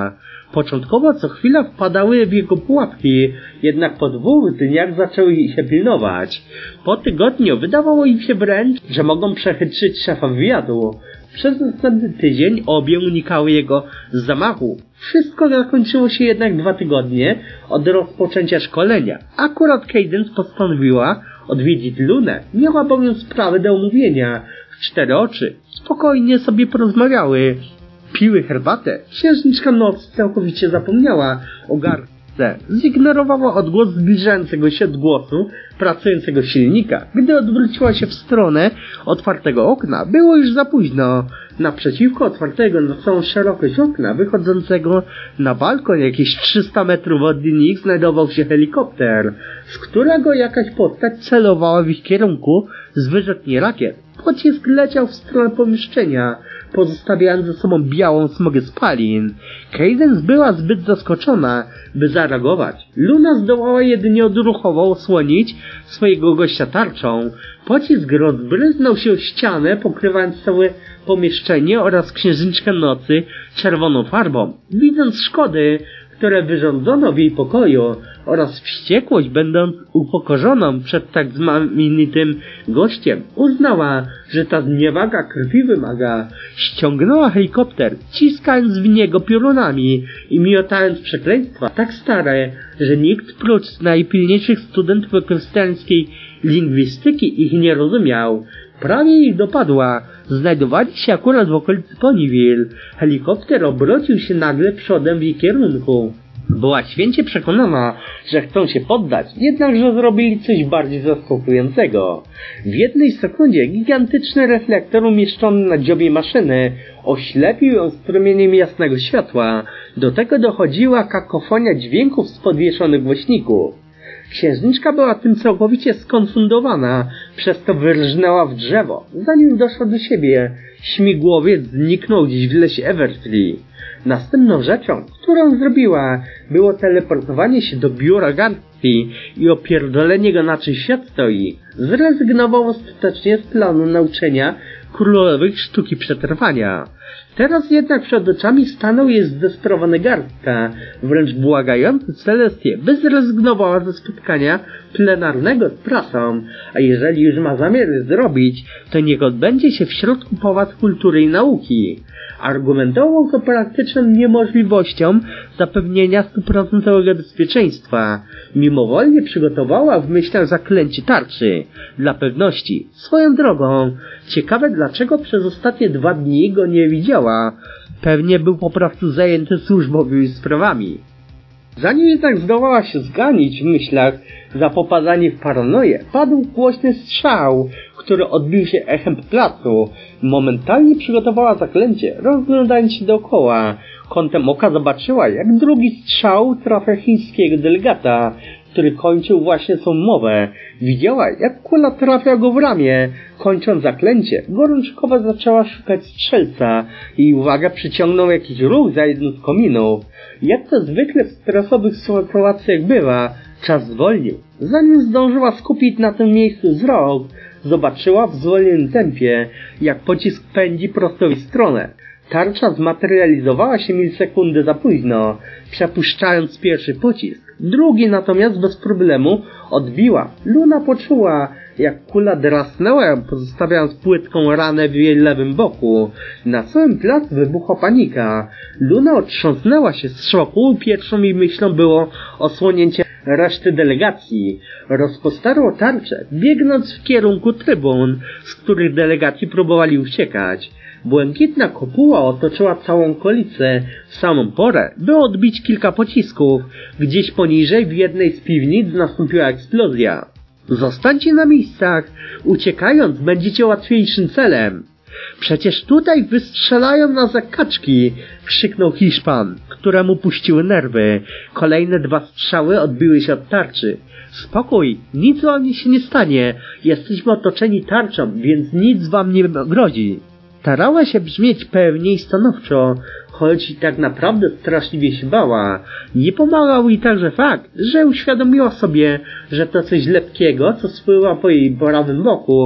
Początkowo co chwila wpadały w jego pułapki, jednak po 2 dniach zaczęły się pilnować. Po tygodniu wydawało im się wręcz, że mogą przechytrzyć szefa wywiadu. Przez następny tydzień obie unikały jego zamachu. Wszystko zakończyło się jednak 2 tygodnie od rozpoczęcia szkolenia. Akurat Cadence postanowiła odwiedzić Lunę. Miała bowiem sprawy do omówienia. W 4 oczy spokojnie sobie porozmawiały. Piły herbatę. Księżniczka Noc całkowicie zapomniała o garstce. Zignorowała odgłos zbliżającego się odgłosu pracującego silnika. Gdy odwróciła się w stronę otwartego okna, było już za późno. Naprzeciwko otwartego na całą szerokość okna, wychodzącego na balkon jakieś 300 metrów od nich, znajdował się helikopter, z którego jakaś postać celowała w ich kierunku z wyrzutni rakiet. Pocisk leciał w stronę pomieszczenia, pozostawiając za sobą białą smugę spalin. Cadence była zbyt zaskoczona, by zareagować. Luna zdołała jedynie odruchowo osłonić swojego gościa tarczą. Pocisk rozbryznął się o ścianę, pokrywając całe pomieszczenie oraz księżniczkę Nocy czerwoną farbą. Widząc szkody, które wyrządzono w jej pokoju, oraz wściekłość, będąc upokorzoną przed tak znamienitym gościem, uznała, że ta zniewaga krwi wymaga. Ściągnęła helikopter, ciskając w niego piorunami i miotając przekleństwa tak stare, że nikt prócz najpilniejszych studentów ekwestriańskiej lingwistyki ich nie rozumiał. Prawie ich dopadła. Znajdowali się akurat w okolicy Ponyville. Helikopter obrócił się nagle przodem w jej kierunku. Była święcie przekonana, że chcą się poddać, jednakże zrobili coś bardziej zaskakującego. W jednej sekundzie gigantyczny reflektor umieszczony na dziobie maszyny oślepił ją strumieniem jasnego światła. Do tego dochodziła kakofonia dźwięków z podwieszonych głośników. Księżniczka była tym całkowicie skonfundowana, przez to wyrżnęła w drzewo. Zanim doszła do siebie, śmigłowiec zniknął gdzieś w lesie Eversley. Następną rzeczą, którą zrobiła, było teleportowanie się do biura Garstki i opierdolenie go, na czym świat stoi. Zrezygnował ostatecznie z planu nauczenia królowych sztuki przetrwania. Teraz jednak przed oczami stanął jej zdesperowany Garstka, wręcz błagający Celestię, by zrezygnowała ze spotkania plenarnego z prasą, a jeżeli już ma zamiar zrobić, to niech odbędzie się w środku Pałacu Kultury i Nauki. Argumentował to praktyczną niemożliwością zapewnienia 100% bezpieczeństwa. Mimowolnie przygotowała w myślach zaklęcie tarczy. Dla pewności. Swoją drogą. Ciekawe, dlaczego przez ostatnie 2 dni go nie widziała. Pewnie był po prostu zajęty służbowymi sprawami. Zanim jednak zdołała się zganić w myślach za popadanie w paranoję, padł głośny strzał, który odbił się echem po placu. Momentalnie przygotowała zaklęcie, rozglądając się dookoła. Kątem oka zobaczyła, jak drugi strzał trafia chińskiego delegata, który kończył właśnie swą mowę. Widziała, jak kula trafia go w ramię. Kończąc zaklęcie, gorączkowa zaczęła szukać strzelca i uwaga przyciągnął jakiś ruch za jednym z kominów. Jak to zwykle w stresowych sytuacjach bywa, czas zwolnił. Zanim zdążyła skupić na tym miejscu wzrok, zobaczyła w zwolnionym tempie, jak pocisk pędzi prosto w jej stronę. Tarcza zmaterializowała się milisekundy za późno, przepuszczając pierwszy pocisk. Drugi natomiast bez problemu odbiła. Luna poczuła, jak kula drasnęła ją, pozostawiając płytką ranę w jej lewym boku. Na całym placu wybuchła panika. Luna otrząsnęła się z szoku. Pierwszą jej myślą było osłonięcie reszty delegacji. Rozpostarło tarczę, biegnąc w kierunku trybun, z których delegaci próbowali uciekać. Błękitna kopuła otoczyła całą okolicę w samą porę, by odbić kilka pocisków. Gdzieś poniżej w jednej z piwnic nastąpiła eksplozja. Zostańcie na miejscach, uciekając będziecie łatwiejszym celem. Przecież tutaj wystrzelają nas jak kaczki, krzyknął Hiszpan, któremu puściły nerwy. Kolejne 2 strzały odbiły się od tarczy. Spokój, nic wam się nie stanie, jesteśmy otoczeni tarczą, więc nic wam nie grozi. Starała się brzmieć pewnie i stanowczo, choć tak naprawdę straszliwie się bała. Nie pomagał jej także fakt, że uświadomiła sobie, że to coś lepkiego, co spływa po jej prawym boku,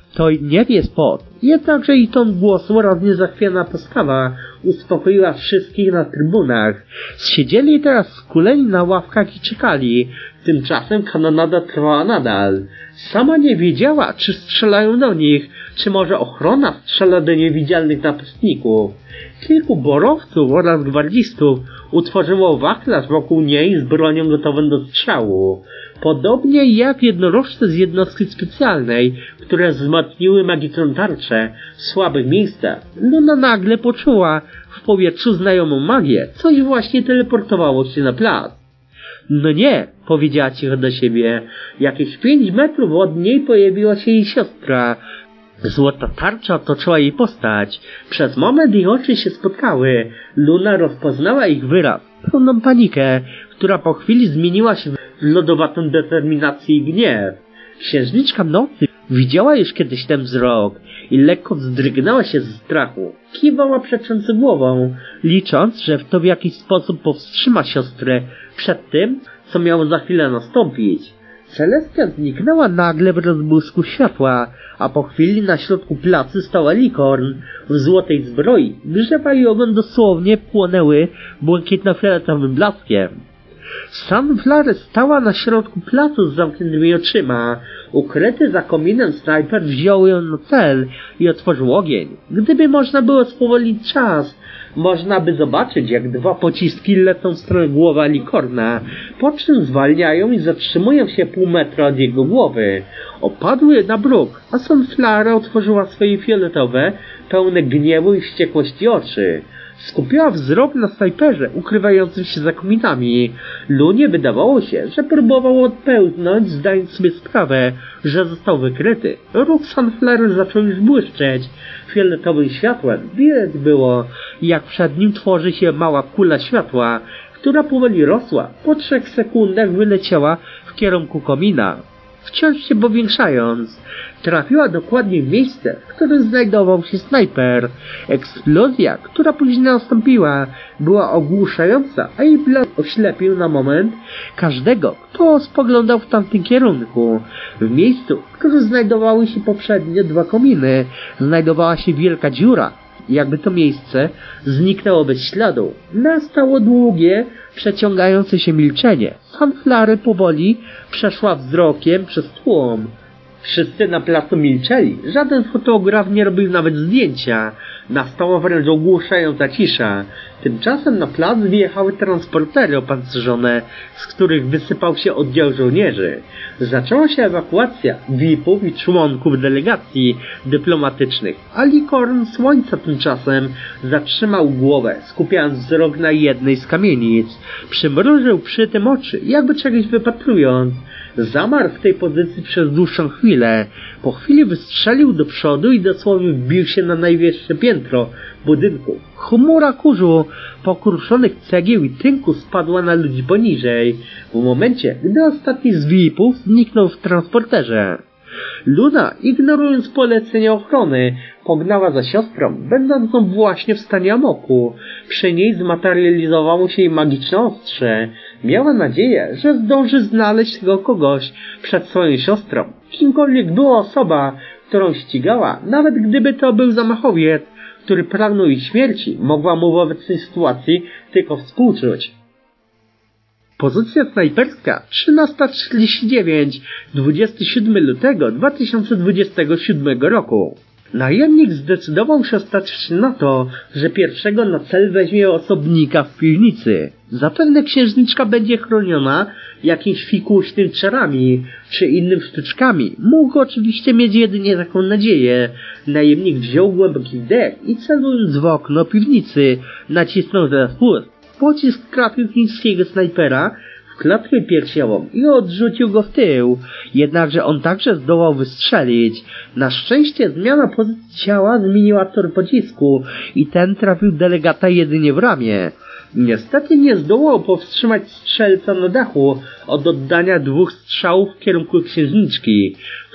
To nie jest pot. Jednakże i ton głosu oraz niezachwiana postawa uspokoiła wszystkich na trybunach. Siedzieli teraz skuleni na ławkach i czekali. Tymczasem kanonada trwała nadal. Sama nie wiedziała, czy strzelają do nich, czy może ochrona strzela do niewidzialnych napastników. Kilku borowców oraz gwardzistów utworzyło wachlarz wokół niej z bronią gotową do strzału. Podobnie jak jednorożce z jednostki specjalnej, które wzmocniły magiczną tarczę w słabych miejscach, Luna nagle poczuła w powietrzu znajomą magię. Coś właśnie teleportowało się na plac. No nie, powiedziała cicho do siebie. Jakieś 5 metrów od niej pojawiła się jej siostra. Złota tarcza otoczyła jej postać. Przez moment ich oczy się spotkały. Luna rozpoznała ich wyraz, pełną panikę, która po chwili zmieniła się w lodowatą determinację i gniew. Księżniczka nocy widziała już kiedyś ten wzrok i lekko wzdrygnęła się ze strachu. Kiwała przecząco głową, licząc, że to w jakiś sposób powstrzyma siostrę przed tym, co miało za chwilę nastąpić. Celestia zniknęła nagle w rozbłysku światła, a po chwili na środku placu stała Likorn w złotej zbroi. Grzewa i ogon dosłownie płonęły błękitno-fioletowym blaskiem. Sunflower stała na środku placu z zamkniętymi oczyma. Ukryty za kominem snajper wziął ją na cel i otworzył ogień. Gdyby można było spowolnić czas, można by zobaczyć, jak 2 pociski lecą w stronę głowy Likorna, po czym zwalniają i zatrzymują się pół metra od jego głowy. Opadły na bruk, a Sunflower otworzyła swoje fioletowe, pełne gniewu i wściekłości oczy. Skupiła wzrok na snajperze ukrywającym się za kominami. Lunie wydawało się, że próbował odpełznąć, zdając sobie sprawę, że został wykryty. Ruch Sunflower zaczął już błyszczeć fioletowym światłem. Widać było, jak przed nim tworzy się mała kula światła, która powoli rosła. Po 3 sekundach wyleciała w kierunku komina, wciąż się powiększając. Trafiła dokładnie w miejsce, w którym znajdował się snajper. Eksplozja, która później nastąpiła, była ogłuszająca, a jej blask oślepił na moment każdego, kto spoglądał w tamtym kierunku. W miejscu, w którym znajdowały się poprzednie 2 kominy, znajdowała się wielka dziura. Jakby to miejsce zniknęło bez śladu. Nastało długie, przeciągające się milczenie. Sunflower powoli przeszła wzrokiem przez tłum. Wszyscy na placu milczeli. Żaden fotograf nie robił nawet zdjęcia. Nastała wręcz ogłuszająca cisza. Tymczasem na plac wjechały transportery opancerzone, z których wysypał się oddział żołnierzy. Zaczęła się ewakuacja VIP-ów i członków delegacji dyplomatycznych, a Likorn Słońca tymczasem zatrzymał głowę, skupiając wzrok na jednej z kamienic. Przymrużył przy tym oczy, jakby czegoś wypatrując. Zamarł w tej pozycji przez dłuższą chwilę. Po chwili wystrzelił do przodu i dosłownie wbił się na najwyższe piętro budynku. Chmura kurzu, pokruszonych cegieł i tynku spadła na ludzi poniżej, w momencie, gdy ostatni z VIP-ów zniknął w transporterze. Luna, ignorując polecenia ochrony, pognała za siostrą, będącą właśnie w stanie amoku. Przy niej zmaterializowało się jej magiczne ostrze. Miała nadzieję, że zdąży znaleźć tego kogoś przed swoją siostrą. Kimkolwiek była osoba, którą ścigała, nawet gdyby to był zamachowiec, który pragnął jej śmierci, mogła mu w obecnej sytuacji tylko współczuć. Pozycja snajperska 13:49, 27 lutego 2027 roku. Najemnik zdecydował się ostatecznie na to, że pierwszego na cel weźmie osobnika w piwnicy. Zapewne księżniczka będzie chroniona jakimiś fikuśnymi czarami czy innymi sztuczkami. Mógł oczywiście mieć jedynie taką nadzieję. Najemnik wziął głęboki wdech i celując w okno piwnicy nacisnął za spust. Pocisk trafił chińskiego snajpera w klatkę piersiową i odrzucił go w tył. Jednakże on także zdołał wystrzelić. Na szczęście zmiana pozycji ciała zmieniła tor pocisku i ten trafił delegata jedynie w ramię. Niestety nie zdołał powstrzymać strzelca na dachu od oddania 2 strzałów w kierunku księżniczki,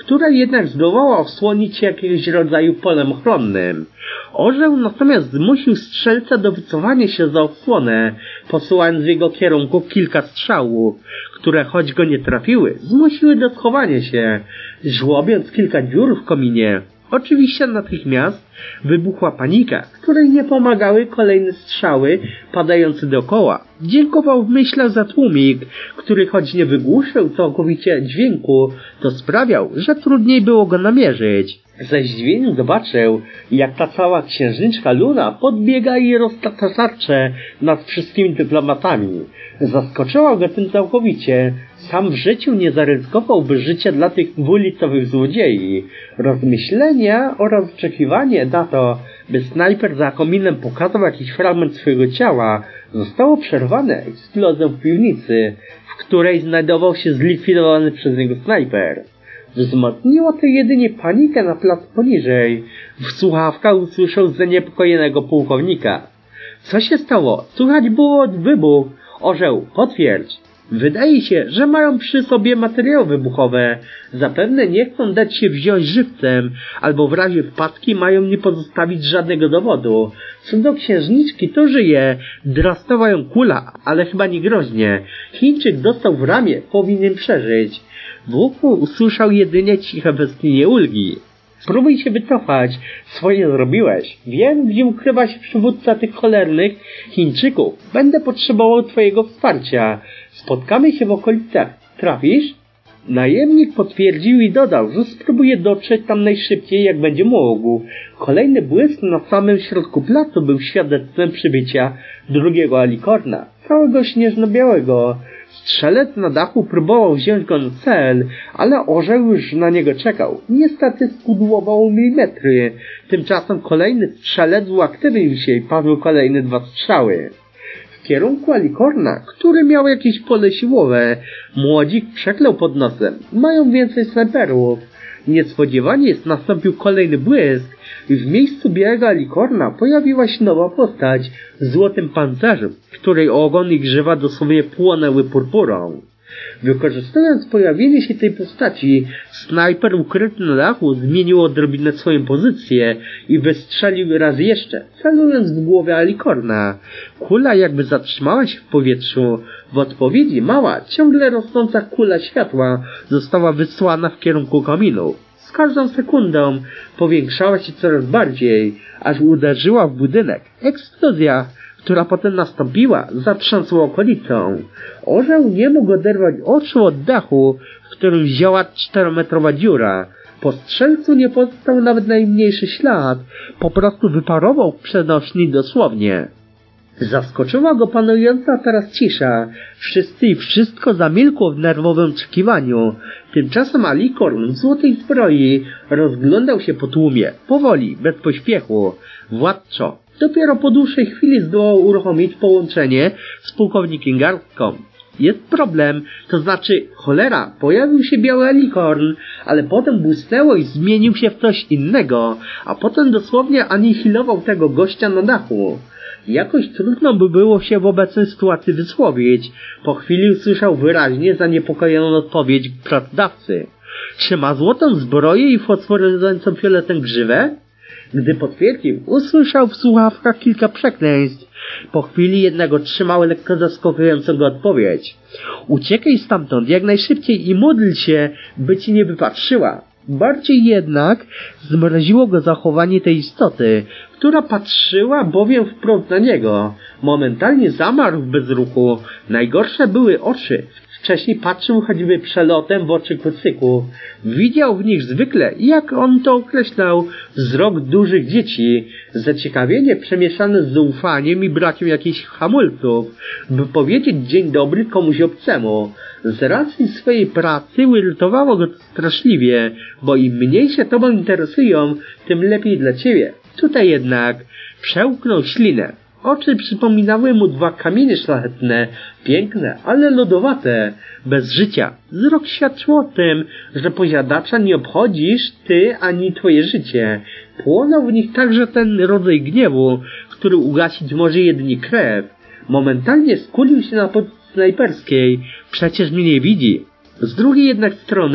która jednak zdołała osłonić się jakiegoś rodzaju polem ochronnym. Orzeł natomiast zmusił strzelca do wycofania się za osłonę, posyłając w jego kierunku kilka strzałów, które choć go nie trafiły, zmusiły do schowania się, żłobiąc kilka dziur w kominie. Oczywiście natychmiast wybuchła panika, której nie pomagały kolejne strzały padające dookoła. Dziękował w myślach za tłumik, który choć nie wygłuszył całkowicie dźwięku, to sprawiał, że trudniej było go namierzyć. Ze zdziwieniem zobaczył, jak ta cała księżniczka Luna podbiega i roztacza tarczę nad wszystkimi dyplomatami. Zaskoczyła go tym całkowicie. Sam w życiu nie zaryzykowałby życia dla tych dwulicowych złodziei. Rozmyślenia oraz oczekiwanie na to, by snajper za kominem pokazał jakiś fragment swojego ciała, zostało przerwane eksplozją w piwnicy, w której znajdował się zlikwidowany przez niego snajper. Wzmocniło to jedynie panikę na placu poniżej. W słuchawkach usłyszał zaniepokojonego pułkownika. Co się stało? Słychać było wybuch. Orzeł, potwierdź. Wydaje się, że mają przy sobie materiały wybuchowe. Zapewne nie chcą dać się wziąć żywcem, albo w razie wpadki mają nie pozostawić żadnego dowodu. Co do księżniczki, to żyje. Drastowała ją kula, ale chyba nie groźnie. Chińczyk dostał w ramię, powinien przeżyć. Wokół usłyszał jedynie ciche westchnienie ulgi. Spróbuj się wycofać. Swoje zrobiłeś. Wiem, gdzie ukrywa się przywódca tych cholernych Chińczyków. Będę potrzebował twojego wsparcia. Spotkamy się w okolicach. Trafisz? Najemnik potwierdził i dodał, że spróbuje dotrzeć tam najszybciej, jak będzie mógł. Kolejny błysk na samym środku placu był świadectwem przybycia drugiego Alicorna, całego śnieżno-białego. Strzelec na dachu próbował wziąć go na cel, ale orzeł już na niego czekał. Niestety spudłował milimetry. Tymczasem kolejny strzelec uaktywnił się i padły kolejne 2 strzały. W kierunku Alicorna, który miał jakieś pole siłowe, młodzik przeklął pod nosem. Mają więcej snajperów. Niespodziewanie nastąpił kolejny błysk i w miejscu białego Alicorna pojawiła się nowa postać z złotym pancerzem, której ogon i grzywa dosłownie płonęły purpurą. Wykorzystując pojawienie się tej postaci, snajper ukryty na dachu zmienił odrobinę swoją pozycję i wystrzelił raz jeszcze, celując w głowę Alicorna. Kula jakby zatrzymała się w powietrzu. W odpowiedzi mała, ciągle rosnąca kula światła została wysłana w kierunku kominu. Z każdą sekundą powiększała się coraz bardziej, aż uderzyła w budynek. Eksplozja, która potem nastąpiła, zatrząsła okolicą. Orzeł nie mógł oderwać oczu od dachu, w którym wzięła 4-metrowa dziura. Po strzelcu nie pozostał nawet najmniejszy ślad, po prostu wyparował w przenośni dosłownie. Zaskoczyła go panująca teraz cisza. Wszyscy i wszystko zamilkło w nerwowym oczekiwaniu. Tymczasem Alicorn w złotej zbroi rozglądał się po tłumie, powoli, bez pośpiechu. Władczo, dopiero po dłuższej chwili zdołał uruchomić połączenie z pułkownikiem Garstką. Jest problem, to znaczy, cholera, pojawił się biały Alicorn, ale potem błysnęło i zmienił się w coś innego, a potem dosłownie anihilował tego gościa na dachu. Jakoś trudno by było się w obecnej sytuacji wysłowić. Po chwili usłyszał wyraźnie zaniepokojoną odpowiedź pracodawcy. Czy ma złotą zbroję i fosforyzującą fioletę grzywę? Gdy potwierdził, usłyszał w słuchawkach kilka przekleństw. Po chwili jednak otrzymał lekko zaskakującą go odpowiedź. Uciekaj stamtąd jak najszybciej i módl się, by ci nie wypatrzyła. Bardziej jednak zmroziło go zachowanie tej istoty, która patrzyła bowiem wprost na niego. Momentalnie zamarł w bezruchu. Najgorsze były oczy. Wcześniej patrzył choćby przelotem w oczy kucyków. Widział w nich zwykle, jak on to określał, wzrok dużych dzieci. Zaciekawienie przemieszane z zaufaniem i brakiem jakichś hamulców, by powiedzieć dzień dobry komuś obcemu. Z racji swojej pracy irytowało go to straszliwie, bo im mniej się tobą interesują, tym lepiej dla ciebie. Tutaj jednak przełknął ślinę. Oczy przypominały mu 2 kamienie szlachetne, piękne, ale lodowate, bez życia. Wzrok świadczył o tym, że posiadacza nie obchodzisz ty ani twoje życie. Płonął w nich także ten rodzaj gniewu, który ugasić może jedynie krew. Momentalnie skulił się na pozycji snajperskiej. Przecież mnie nie widzi. Z drugiej jednak strony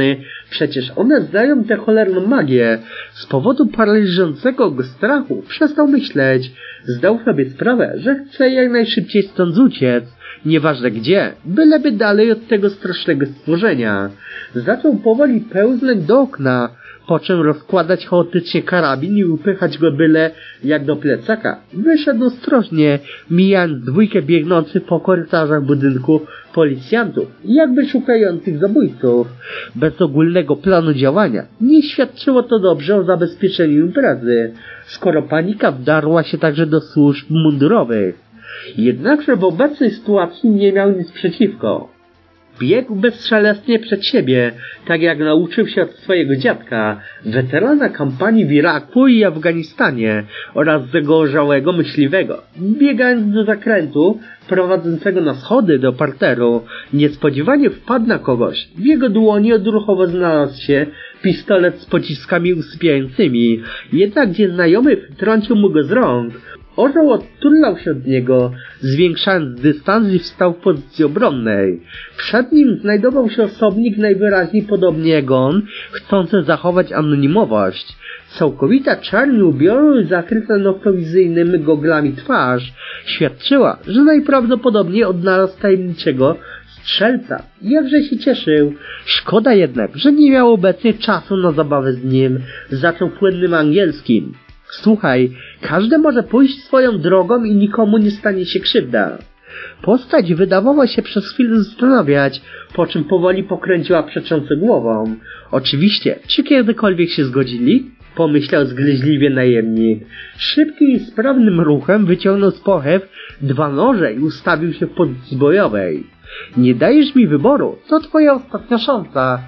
Przecież one znają tę cholerną magię. Z powodu paraliżującego go strachu przestał myśleć. Zdał sobie sprawę, że chce jak najszybciej stąd uciec. Nieważne gdzie, byleby dalej od tego strasznego stworzenia. Zaczął powoli pełznąć do okna, po czym rozkładać chaotycznie karabin i upychać go byle jak do plecaka. Wyszedł ostrożnie, mijając dwójkę biegnących po korytarzach budynku policjantów, jakby szukających zabójców. Bez ogólnego planu działania nie świadczyło to dobrze o zabezpieczeniu imprezy, skoro panika wdarła się także do służb mundurowych. Jednakże w obecnej sytuacji nie miał nic przeciwko. Biegł bezszelestnie przed siebie, tak jak nauczył się od swojego dziadka, weterana kampanii w Iraku i Afganistanie oraz zagorzałego myśliwego. Biegając do zakrętu prowadzącego na schody do parteru, niespodziewanie wpadł na kogoś. W jego dłoni odruchowo znalazł się pistolet z pociskami usypiającymi, jednak gdzie znajomy wtrącił mu go z rąk, orzeł odturlał się od niego, zwiększając dystans i wstał w pozycji obronnej. Przed nim znajdował się osobnik najwyraźniej podobnie jak on, chcący zachować anonimowość. Całkowita czarń ubioru i zakryta noktowizyjnymi goglami twarz świadczyła, że najprawdopodobniej odnalazł tajemniczego strzelca. Jakże się cieszył. Szkoda jednak, że nie miał obecnie czasu na zabawę z nim. Zaczął płynnym angielskim. Słuchaj, każdy może pójść swoją drogą i nikomu nie stanie się krzywda. Postać wydawała się przez chwilę zastanawiać, po czym powoli pokręciła przecząco głową. Oczywiście, czy kiedykolwiek się zgodzili? Pomyślał zgryźliwie najemnik. Szybkim i sprawnym ruchem wyciągnął z pochew 2 noże i ustawił się w pozycji bojowej. Nie dajesz mi wyboru, to twoja ostatnia szansa.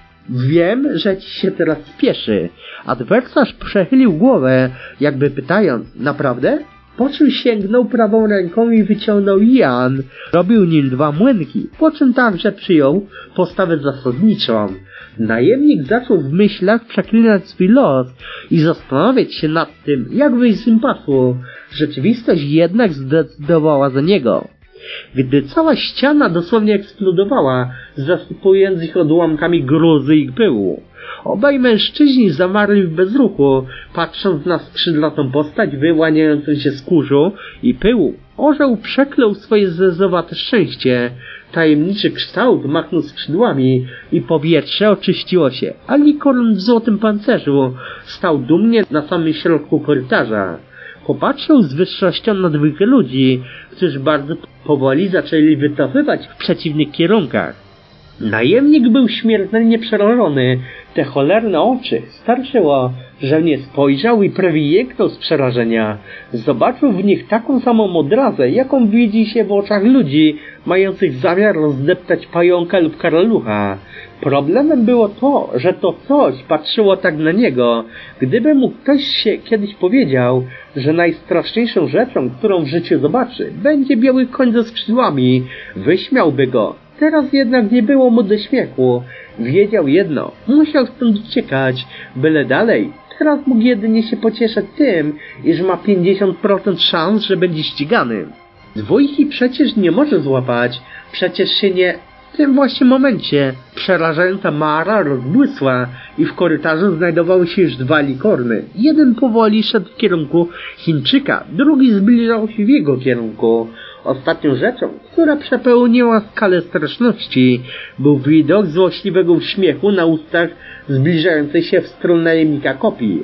Wiem, że ci się teraz spieszy. Adwersarz przechylił głowę, jakby pytając, naprawdę? Po czym sięgnął prawą ręką i wyciągnął Jan. Robił nim 2 młynki, po czym także przyjął postawę zasadniczą. Najemnik zaczął w myślach przeklinać swój los i zastanawiać się nad tym, jak wyjść z impasu. Rzeczywistość jednak zdecydowała za niego. Gdy cała ściana dosłownie eksplodowała, zasypując ich odłamkami gruzy i pyłu. Obaj mężczyźni zamarli w bezruchu, patrząc na skrzydlatą postać wyłaniającą się z kurzu i pyłu. Orzeł przeklął swoje zezowate szczęście. Tajemniczy kształt machnął skrzydłami i powietrze oczyściło się, a Likorn w złotym pancerzu stał dumnie na samym środku korytarza. Popatrzył z wyższością na 2 ludzi, którzy bardzo powoli zaczęli wycofywać w przeciwnych kierunkach. Najemnik był śmiertelnie przerażony. Te cholerne oczy starczyło, że nie spojrzał i prawie jęknął z przerażenia. Zobaczył w nich taką samą odrazę, jaką widzi się w oczach ludzi mających zamiar rozdeptać pająka lub karalucha. Problemem było to, że to coś patrzyło tak na niego. Gdyby mu ktoś się kiedyś powiedział, że najstraszniejszą rzeczą, którą w życiu zobaczy, będzie biały koń ze skrzydłami, wyśmiałby go. Teraz jednak nie było mu do śmiechu. Wiedział jedno, musiał stąd uciekać, byle dalej. Teraz mógł jedynie się pocieszać tym, iż ma 50% szans, że będzie ścigany. 2 przecież nie może złapać, przecież się nie... W tym właśnie momencie przerażająca mara rozbłysła i w korytarzu znajdowały się już 2 likorny. Jeden powoli szedł w kierunku Chińczyka, drugi zbliżał się w jego kierunku. Ostatnią rzeczą, która przepełniła skalę straszności, był widok złośliwego uśmiechu na ustach zbliżającej się w stronę najemnika kopii.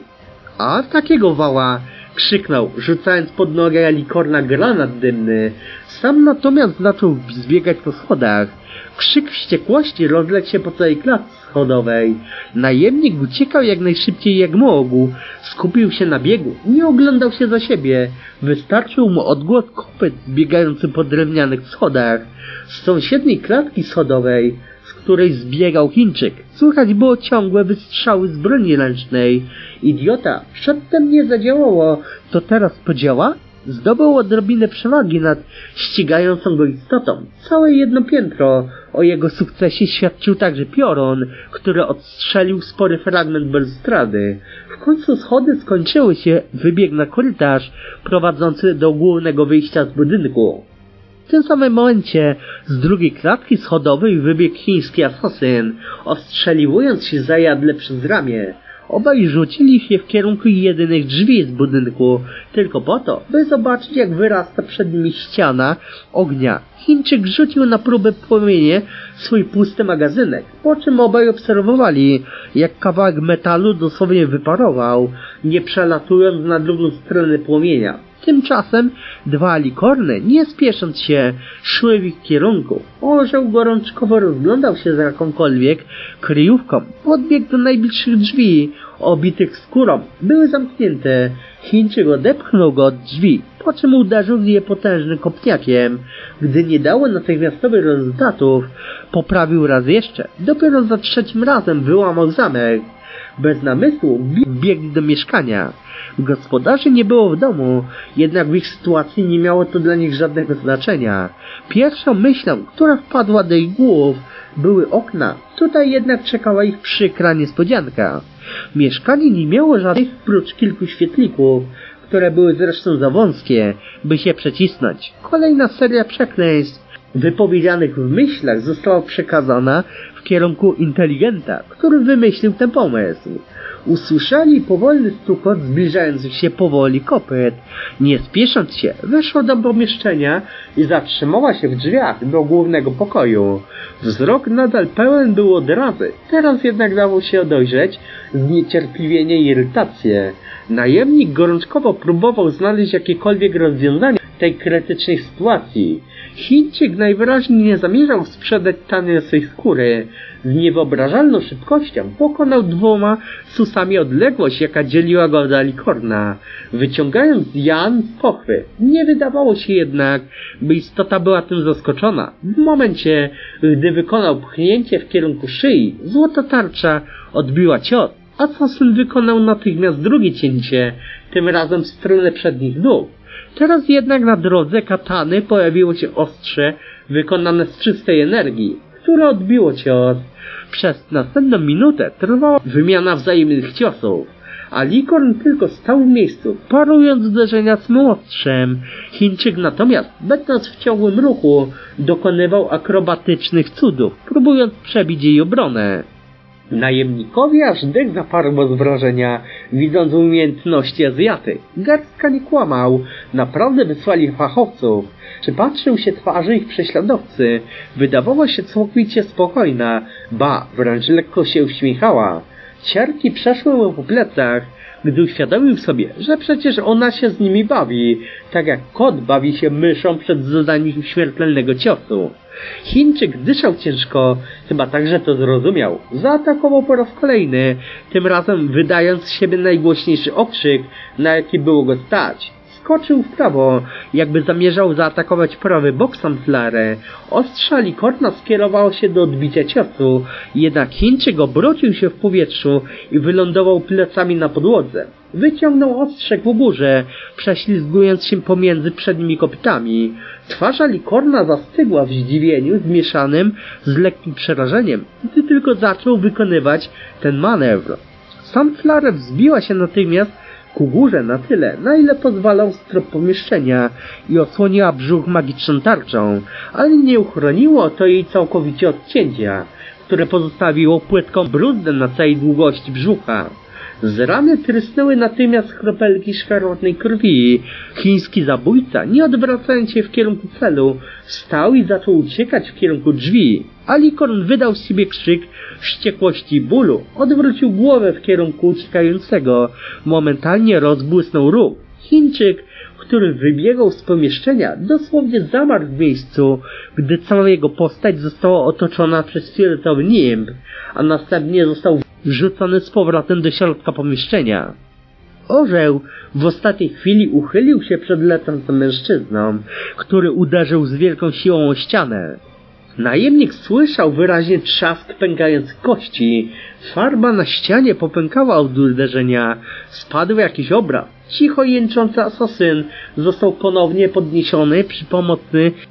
A takiego wała! Krzyknął, rzucając pod nogę Likorna granat dymny. Sam natomiast zaczął zbiegać po schodach. Krzyk wściekłości rozległ się po całej klatce schodowej. Najemnik uciekał jak najszybciej jak mógł. Skupił się na biegu, nie oglądał się za siebie. Wystarczył mu odgłos kopyt biegający po drewnianych schodach. Z sąsiedniej klatki schodowej, z której zbiegał Chińczyk, słychać było ciągłe wystrzały z broni ręcznej. Idiota, przedtem nie zadziałało, to teraz podziała? Zdobył odrobinę przewagi nad ścigającą go istotą. Całe jedno piętro. O jego sukcesie świadczył także piorun, który odstrzelił spory fragment balustrady. W końcu schody skończyły się, wybiegł na korytarz prowadzący do głównego wyjścia z budynku. tym samym momencie z drugiej klatki schodowej wybiegł chiński asasyn, ostrzeliwując się zajadle przez ramię. Obaj rzucili się w kierunku jedynych drzwi z budynku, tylko po to, by zobaczyć, jak wyrasta przed nimi ściana ognia. Chińczyk rzucił na próbę płomienie swój pusty magazynek, po czym obaj obserwowali, jak kawałek metalu dosłownie wyparował, nie przelatując na drugą stronę płomienia. Tymczasem dwa alikorny, nie spiesząc się, szły w ich kierunku. Orzeł gorączkowo rozglądał się za jakąkolwiek kryjówką. Podbiegł do najbliższych drzwi, obitych skórą. Były zamknięte. Chińczyk odepchnął go od drzwi, po czym uderzył w je potężnym kopniakiem. Gdy nie dało natychmiastowych rezultatów, poprawił raz jeszcze. Dopiero za trzecim razem wyłamał zamek. Bez namysłu biegli do mieszkania. Gospodarzy nie było w domu, jednak w ich sytuacji nie miało to dla nich żadnego znaczenia. Pierwszą myślą, która wpadła do ich głów, były okna. Tutaj jednak czekała ich przykra niespodzianka. Mieszkanie nie miało żadnych prócz kilku świetlików, które były zresztą za wąskie, by się przecisnąć. Kolejna seria przekleństw wypowiedzianych w myślach została przekazana w kierunku inteligenta, który wymyślił ten pomysł. Usłyszeli powolny stukot zbliżających się powoli kopyt. Nie spiesząc się, weszła do pomieszczenia i zatrzymała się w drzwiach do głównego pokoju. Wzrok nadal pełen był odrazy, teraz jednak dało się dojrzeć zniecierpliwienie i irytację. Najemnik gorączkowo próbował znaleźć jakiekolwiek rozwiązanie tej krytycznej sytuacji. Chińczyk najwyraźniej nie zamierzał sprzedać taniej swej skóry. Z niewyobrażalną szybkością pokonał dwoma susami odległość, jaka dzieliła go od alikorna, wyciągając Jan z pochwy. Nie wydawało się jednak, by istota była tym zaskoczona. W momencie, gdy wykonał pchnięcie w kierunku szyi, złota tarcza odbiła cios. Asasyn wykonał natychmiast drugie cięcie, tym razem w stronę przednich nóg. Teraz jednak na drodze katany pojawiło się ostrze wykonane z czystej energii, które odbiło cios. Przez następną minutę trwała wymiana wzajemnych ciosów, a Likorn tylko stał w miejscu, parując uderzenia swym ostrzem. Chińczyk natomiast, będąc w ciągłym ruchu, dokonywał akrobatycznych cudów, próbując przebić jej obronę. Najemnikowi aż dech zaparło z wrażenia, widząc umiejętności Azjaty. Garstka nie kłamał, naprawdę wysłali fachowców. Przypatrzył się twarzy ich prześladowcy, wydawała się całkowicie spokojna, ba, wręcz lekko się uśmiechała. Ciarki przeszły mu po plecach, gdy uświadomił sobie, że przecież ona się z nimi bawi, tak jak kot bawi się myszą przed zadaniem śmiertelnego ciosu. Chińczyk dyszał ciężko, chyba także to zrozumiał. Zaatakował po raz kolejny, tym razem wydając z siebie najgłośniejszy okrzyk, na jaki było go stać. Skoczył w prawo, jakby zamierzał zaatakować prawy bok Samflary. Ostrza Likorna skierowało się do odbicia ciosu, jednak Chińczyk obrócił się w powietrzu i wylądował plecami na podłodze. Wyciągnął ostrzek w górze, prześlizgując się pomiędzy przednimi kopytami. Twarz Likorna zastygła w zdziwieniu zmieszanym z lekkim przerażeniem, gdy tylko zaczął wykonywać ten manewr. Samflara wzbiła się natychmiast ku górze na tyle, na ile pozwalał strop pomieszczenia i osłoniła brzuch magiczną tarczą, ale nie uchroniło to jej całkowicie od cięcia, które pozostawiło płytką bruzdę na całej długości brzucha. Z rany trysnęły natychmiast kropelki szkarłatnej krwi. Chiński zabójca, nie odwracając się w kierunku celu, wstał i zaczął uciekać w kierunku drzwi. Likorn wydał z siebie krzyk wściekłości i bólu. Odwrócił głowę w kierunku uciekającego. Momentalnie rozbłysnął róg. Chińczyk, który wybiegał z pomieszczenia, dosłownie zamarł w miejscu, gdy cała jego postać została otoczona przez fioletowy nimb, a następnie został wrzucony z powrotem do środka pomieszczenia. Orzeł w ostatniej chwili uchylił się przed lecącym mężczyzną, który uderzył z wielką siłą o ścianę. Najemnik słyszał wyraźnie trzask pękających kości. Farba na ścianie popękała od uderzenia. Spadł jakiś obraz. Cicho jęczący asasyn został ponownie podniesiony przy pomocy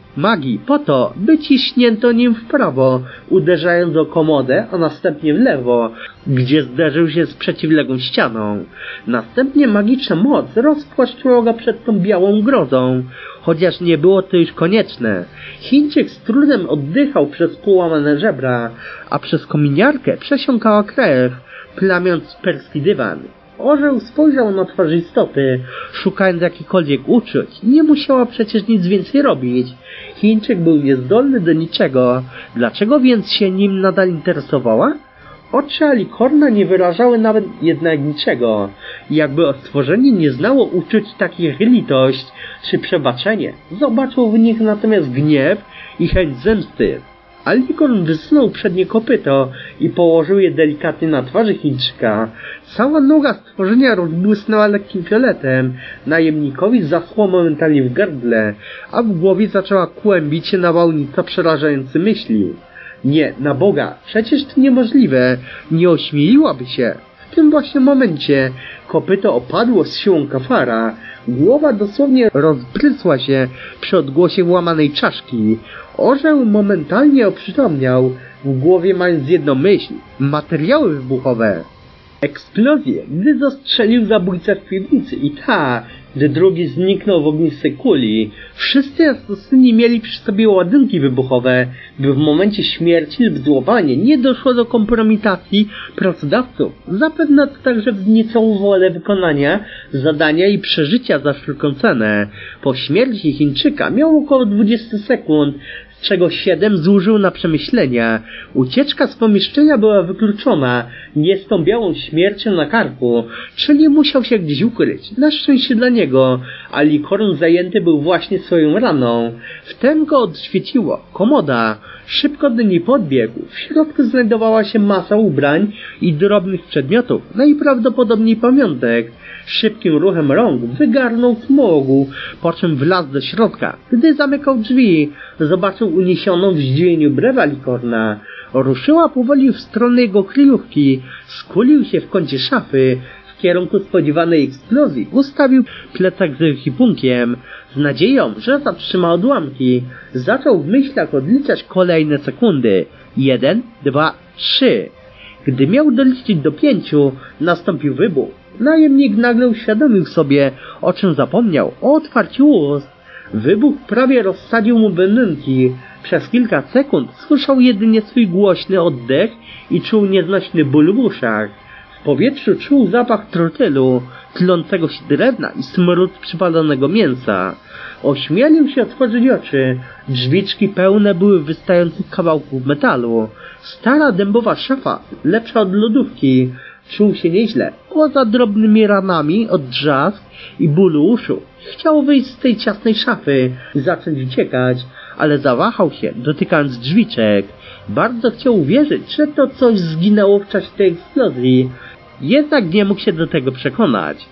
magii po to, by ciśnięto nim w prawo, uderzając o komodę, a następnie w lewo, gdzie zderzył się z przeciwległą ścianą. Następnie magiczna moc rozpłaszczyła go przed tą białą grozą, chociaż nie było to już konieczne. Chińczyk z trudem oddychał przez połamane żebra, a przez kominiarkę przesiąkała krew, plamiąc perski dywan. Orzeł spojrzał na twarz istoty, szukając jakichkolwiek uczuć. Nie musiała przecież nic więcej robić. Chińczyk był niezdolny do niczego. Dlaczego więc się nim nadal interesowała? Oczy Alicorna nie wyrażały nawet jednak niczego. Jakby stworzenie nie znało uczuć takich jak litość czy przebaczenie. Zobaczył w nich natomiast gniew i chęć zemsty. Alicorn wysunął przednie kopyto i położył je delikatnie na twarzy Chińczyka. Cała noga stworzenia rozbłysnęła lekkim fioletem. Najemnikowi zaschło momentalnie w gardle, a w głowie zaczęła kłębić się nawałnica przerażających myśli. Nie, na Boga, przecież to niemożliwe. Nie ośmieliłaby się. W tym właśnie momencie kopyto opadło z siłą kafara. Głowa dosłownie rozprysła się przy odgłosie włamanej czaszki. Orzeł momentalnie oprzytomniał, w głowie mając jedną myśl: materiały wybuchowe. Eksplozję, gdy zastrzelił zabójcę w piwnicy i gdy drugi zniknął w ognistej kuli. Wszyscy assasyni mieli przy sobie ładunki wybuchowe, by w momencie śmierci lub złamania nie doszło do kompromitacji pracodawców. Zapewne to także wzniecą wolę wykonania zadania i przeżycia za wszelką cenę. Po śmierci Chińczyka miał około 20 sekund, z czego 7 zużył na przemyślenia. Ucieczka z pomieszczenia była wykluczona, nie z tą białą śmiercią na karku, czyli musiał się gdzieś ukryć. Na szczęście dla niego, Alicorn zajęty był właśnie swoją raną. Wtem go odświeciło. Komoda. Szybko do niej podbiegł. W środku znajdowała się masa ubrań i drobnych przedmiotów, najprawdopodobniej pamiątek. Szybkim ruchem rąk wygarnął smogu, po czym wlazł do środka. Gdy zamykał drzwi, zobaczył uniesioną w zdziwieniu brew Alicorna. Ruszyła powoli w stronę jego kryjówki. Skulił się w kącie szafy. W kierunku spodziewanej eksplozji ustawił plecak z ekwipunkiem. Z nadzieją, że zatrzyma odłamki. Zaczął w myślach odliczać kolejne sekundy. 1, 2, 3. Gdy miał doliczyć do 5, nastąpił wybuch. Najemnik nagle uświadomił sobie, o czym zapomniał, o otwarciu ust. Wybuch prawie rozsadził mu bębenki. Przez kilka sekund słyszał jedynie swój głośny oddech i czuł nieznośny ból w uszach. W powietrzu czuł zapach trotylu, tlącego się drewna i smród przypalonego mięsa. Ośmielił się otworzyć oczy. Drzwiczki pełne były wystających kawałków metalu. Stara dębowa szafa, lepsza od lodówki. Czuł się nieźle, poza drobnymi ranami od drzask i bólu uszu. Chciał wyjść z tej ciasnej szafy i zacząć uciekać, ale zawahał się, dotykając drzwiczek. Bardzo chciał uwierzyć, że to coś zginęło w czasie tej eksplozji. Jednak nie mógł się do tego przekonać.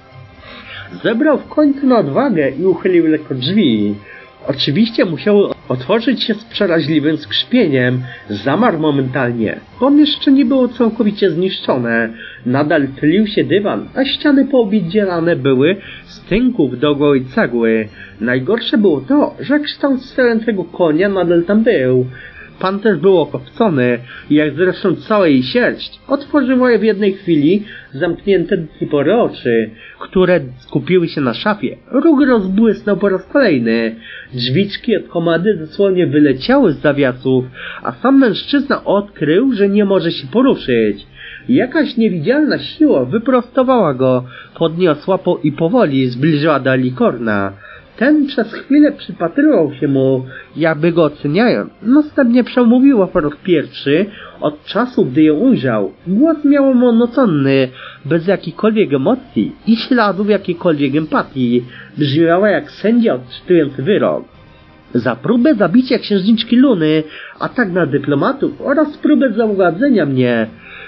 Zebrał w końcu na odwagę i uchylił lekko drzwi. Oczywiście musiały otworzyć się z przeraźliwym skrzypieniem. Zamarł momentalnie. Pomieszczenie było całkowicie zniszczone. Nadal tylił się dywan, a ściany poobdzielane były z tynków do gołej cegły. Najgorsze było to, że kształt stojącego konia nadal tam był. Pan też był okopcony, jak zresztą cała jej sierść. Otworzyła je w jednej chwili zamknięte do tej pory oczy, które skupiły się na szafie. Róg rozbłysnął po raz kolejny. Drzwiczki od komady dosłownie wyleciały z zawiasów, a sam mężczyzna odkrył, że nie może się poruszyć. Jakaś niewidzialna siła wyprostowała go, podniosła i powoli zbliżyła do Alicorna. Ten przez chwilę przypatrywał się mu, jakby go oceniając. Następnie przemówiła po raz pierwszy od czasu, gdy ją ujrzał. Głos miał monotonny, bez jakiejkolwiek emocji i śladów jakiejkolwiek empatii. Brzmiała jak sędzia odczytujący wyrok. Za próbę zabicia księżniczki Luny, atak na dyplomatów oraz próbę załadzenia mnie.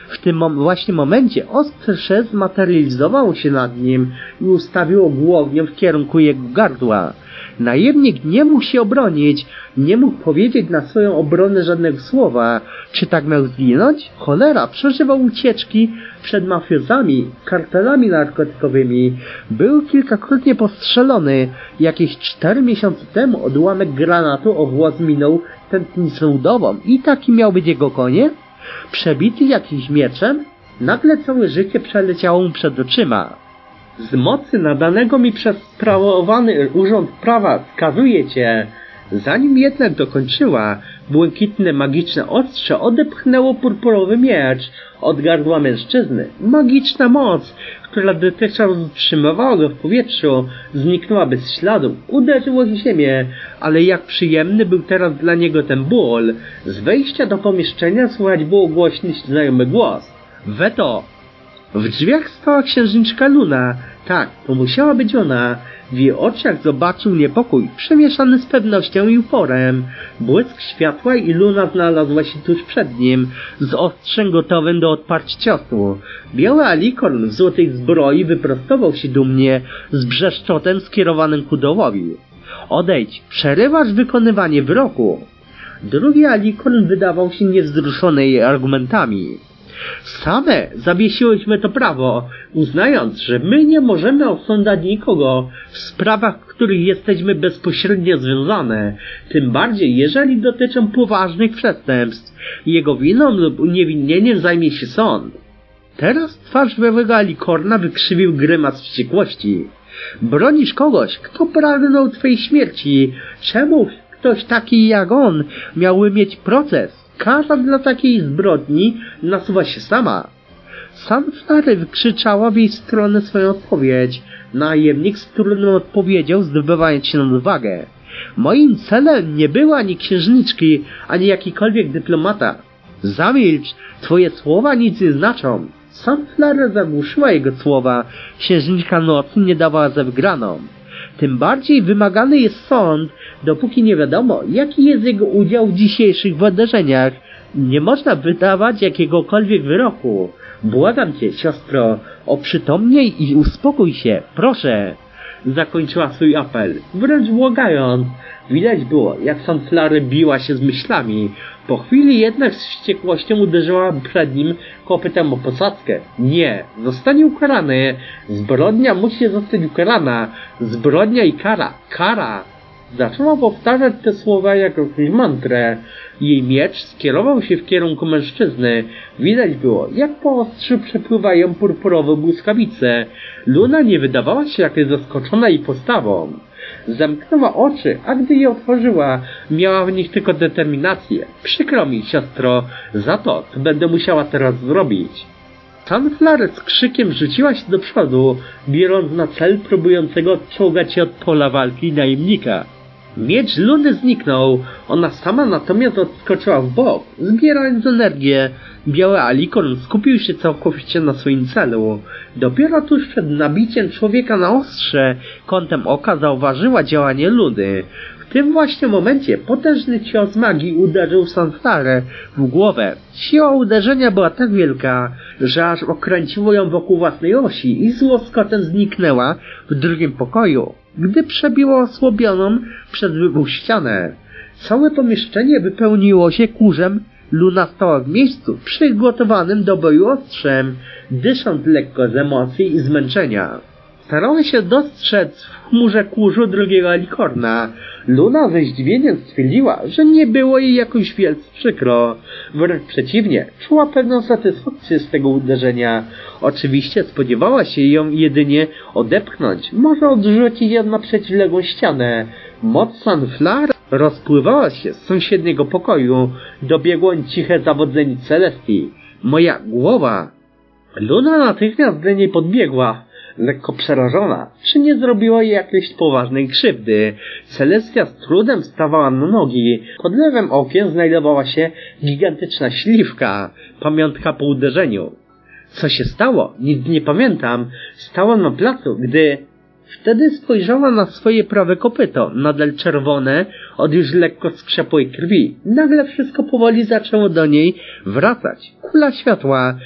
W tym właśnie momencie ostrze zmaterializowało się nad nim i ustawiło głownię w kierunku jego gardła. Najemnik nie mógł się obronić, nie mógł powiedzieć na swoją obronę żadnego słowa. Czy tak miał zginąć? Cholera, przeżywał ucieczki przed mafiozami, kartelami narkotykowymi. Był kilkakrotnie postrzelony. Jakieś 4 miesiące temu odłamek granatu o włos minął tętnicą udową i taki miał być jego koniec? Przebity jakimś mieczem? Nagle całe życie przeleciało mu przed oczyma. Z mocy nadanego mi przez sprawowany urząd prawa skazuję cię. Zanim jednak dokończyła, błękitne magiczne ostrze odepchnęło purpurowy miecz od gardła mężczyzny. Magiczna moc, która dotychczas utrzymywała go w powietrzu, zniknęła bez śladu. Uderzyło w ziemię, ale jak przyjemny był teraz dla niego ten ból. Z wejścia do pomieszczenia słychać było głośny znajomy głos. Weto! W drzwiach stała księżniczka Luna. Tak, to musiała być ona. W jej oczach zobaczył niepokój, przemieszany z pewnością i uporem. Błysk światła i Luna znalazła się tuż przed nim, z ostrzem gotowym do odparcia ciosu. Biały alikorn w złotej zbroi wyprostował się dumnie, z brzeszczotem skierowanym ku dołowi. Odejdź, przerywasz wykonywanie wyroku. Drugi alikorn wydawał się niewzruszony jej argumentami. Same zawiesiłyśmy to prawo, uznając, że my nie możemy osądzać nikogo w sprawach, w których jesteśmy bezpośrednio związane, tym bardziej jeżeli dotyczą poważnych przestępstw. Jego winą lub uniewinnieniem zajmie się sąd. Teraz twarz białego alikorna wykrzywił grymas wściekłości. Bronisz kogoś, kto pragnął twojej śmierci. Czemu ktoś taki jak on miałby mieć proces? Kara dla takiej zbrodni nasuwa się sama. Sanflary wykrzyczała w jej stronę swoją odpowiedź. Najemnik z trudną odpowiedział, zdobywając się na odwagę. Moim celem nie była ani księżniczki, ani jakikolwiek dyplomata. Zamilcz, twoje słowa nic nie znaczą. Sanflary zagłuszyła jego słowa. Księżniczka nocy nie dawała za wygraną. Tym bardziej wymagany jest sąd, dopóki nie wiadomo, jaki jest jego udział w dzisiejszych wydarzeniach. Nie można wydawać jakiegokolwiek wyroku. Błagam cię, siostro, oprzytomnij i uspokój się, proszę. Zakończyła swój apel, wręcz błagając. Widać było, jak Sanflary biła się z myślami. Po chwili jednak z wściekłością uderzyła przed nim kopytem o posadzkę. Nie, zostanie ukarany. Zbrodnia musi zostać ukarana. Zbrodnia i kara. Kara. Zaczęła powtarzać te słowa jak jakąś mantrę. Jej miecz skierował się w kierunku mężczyzny. Widać było, jak po ostrzu przepływają purpurowe błyskawice. Luna nie wydawała się jakaś zaskoczona jej postawą. Zamknęła oczy, a gdy je otworzyła, miała w nich tylko determinację. Przykro mi, siostro, za to, co będę musiała teraz zrobić. Sanflary z krzykiem rzuciła się do przodu, biorąc na cel próbującego odczołgać się od pola walki najemnika. Miecz Luny zniknął, ona sama natomiast odskoczyła w bok, zbierając energię. Biały alikorn skupił się całkowicie na swoim celu. Dopiero tuż przed nabiciem człowieka na ostrze, kątem oka zauważyła działanie Luny. W tym właśnie momencie potężny cios magii uderzył Sanflarę w głowę. Siła uderzenia była tak wielka, że aż okręciło ją wokół własnej osi i z łoskotem zniknęła w drugim pokoju, gdy przebiła osłabioną przez wybuch ścianę. Całe pomieszczenie wypełniło się kurzem. Luna stała w miejscu, przygotowanym do boju ostrzem, dysząc lekko z emocji i zmęczenia. Starała się dostrzec w chmurze kurzu drugiego alikorna. Luna ze zdziwieniem stwierdziła, że nie było jej jakoś wielce przykro. Wręcz przeciwnie, czuła pewną satysfakcję z tego uderzenia. Oczywiście spodziewała się ją jedynie odepchnąć, może odrzucić ją na przeciwległą ścianę. Moc Sanflary rozpływała się z sąsiedniego pokoju. Dobiegło ciche zawodzenie Celestii. Moja głowa! Luna natychmiast do niej podbiegła, lekko przerażona, czy nie zrobiła jej jakiejś poważnej krzywdy. Celestia z trudem stawała na nogi. Pod lewym okiem znajdowała się gigantyczna śliwka, pamiątka po uderzeniu. Co się stało? Nic nie pamiętam. Stała na placu, gdy... Wtedy spojrzała na swoje prawe kopyto, nadal czerwone, od już lekko skrzepłej krwi. Nagle wszystko powoli zaczęło do niej wracać. Kula światła,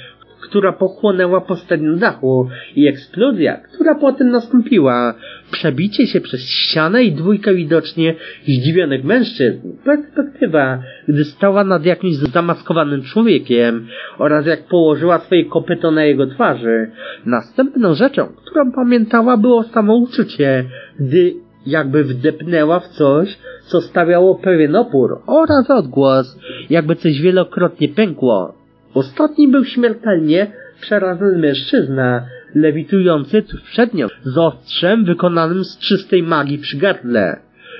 która pochłonęła postać na dachu i eksplozja, która potem nastąpiła. Przebicie się przez ścianę i dwójkę widocznie zdziwionych mężczyzn. Perspektywa, gdy stała nad jakimś zamaskowanym człowiekiem oraz jak położyła swoje kopyto na jego twarzy. Następną rzeczą, którą pamiętała, było samo uczucie, gdy jakby wdepnęła w coś, co stawiało pewien opór oraz odgłos, jakby coś wielokrotnie pękło. Ostatni był śmiertelnie przerażony mężczyzna, lewitujący tuż przed nią, z ostrzem wykonanym z czystej magii przy gardle.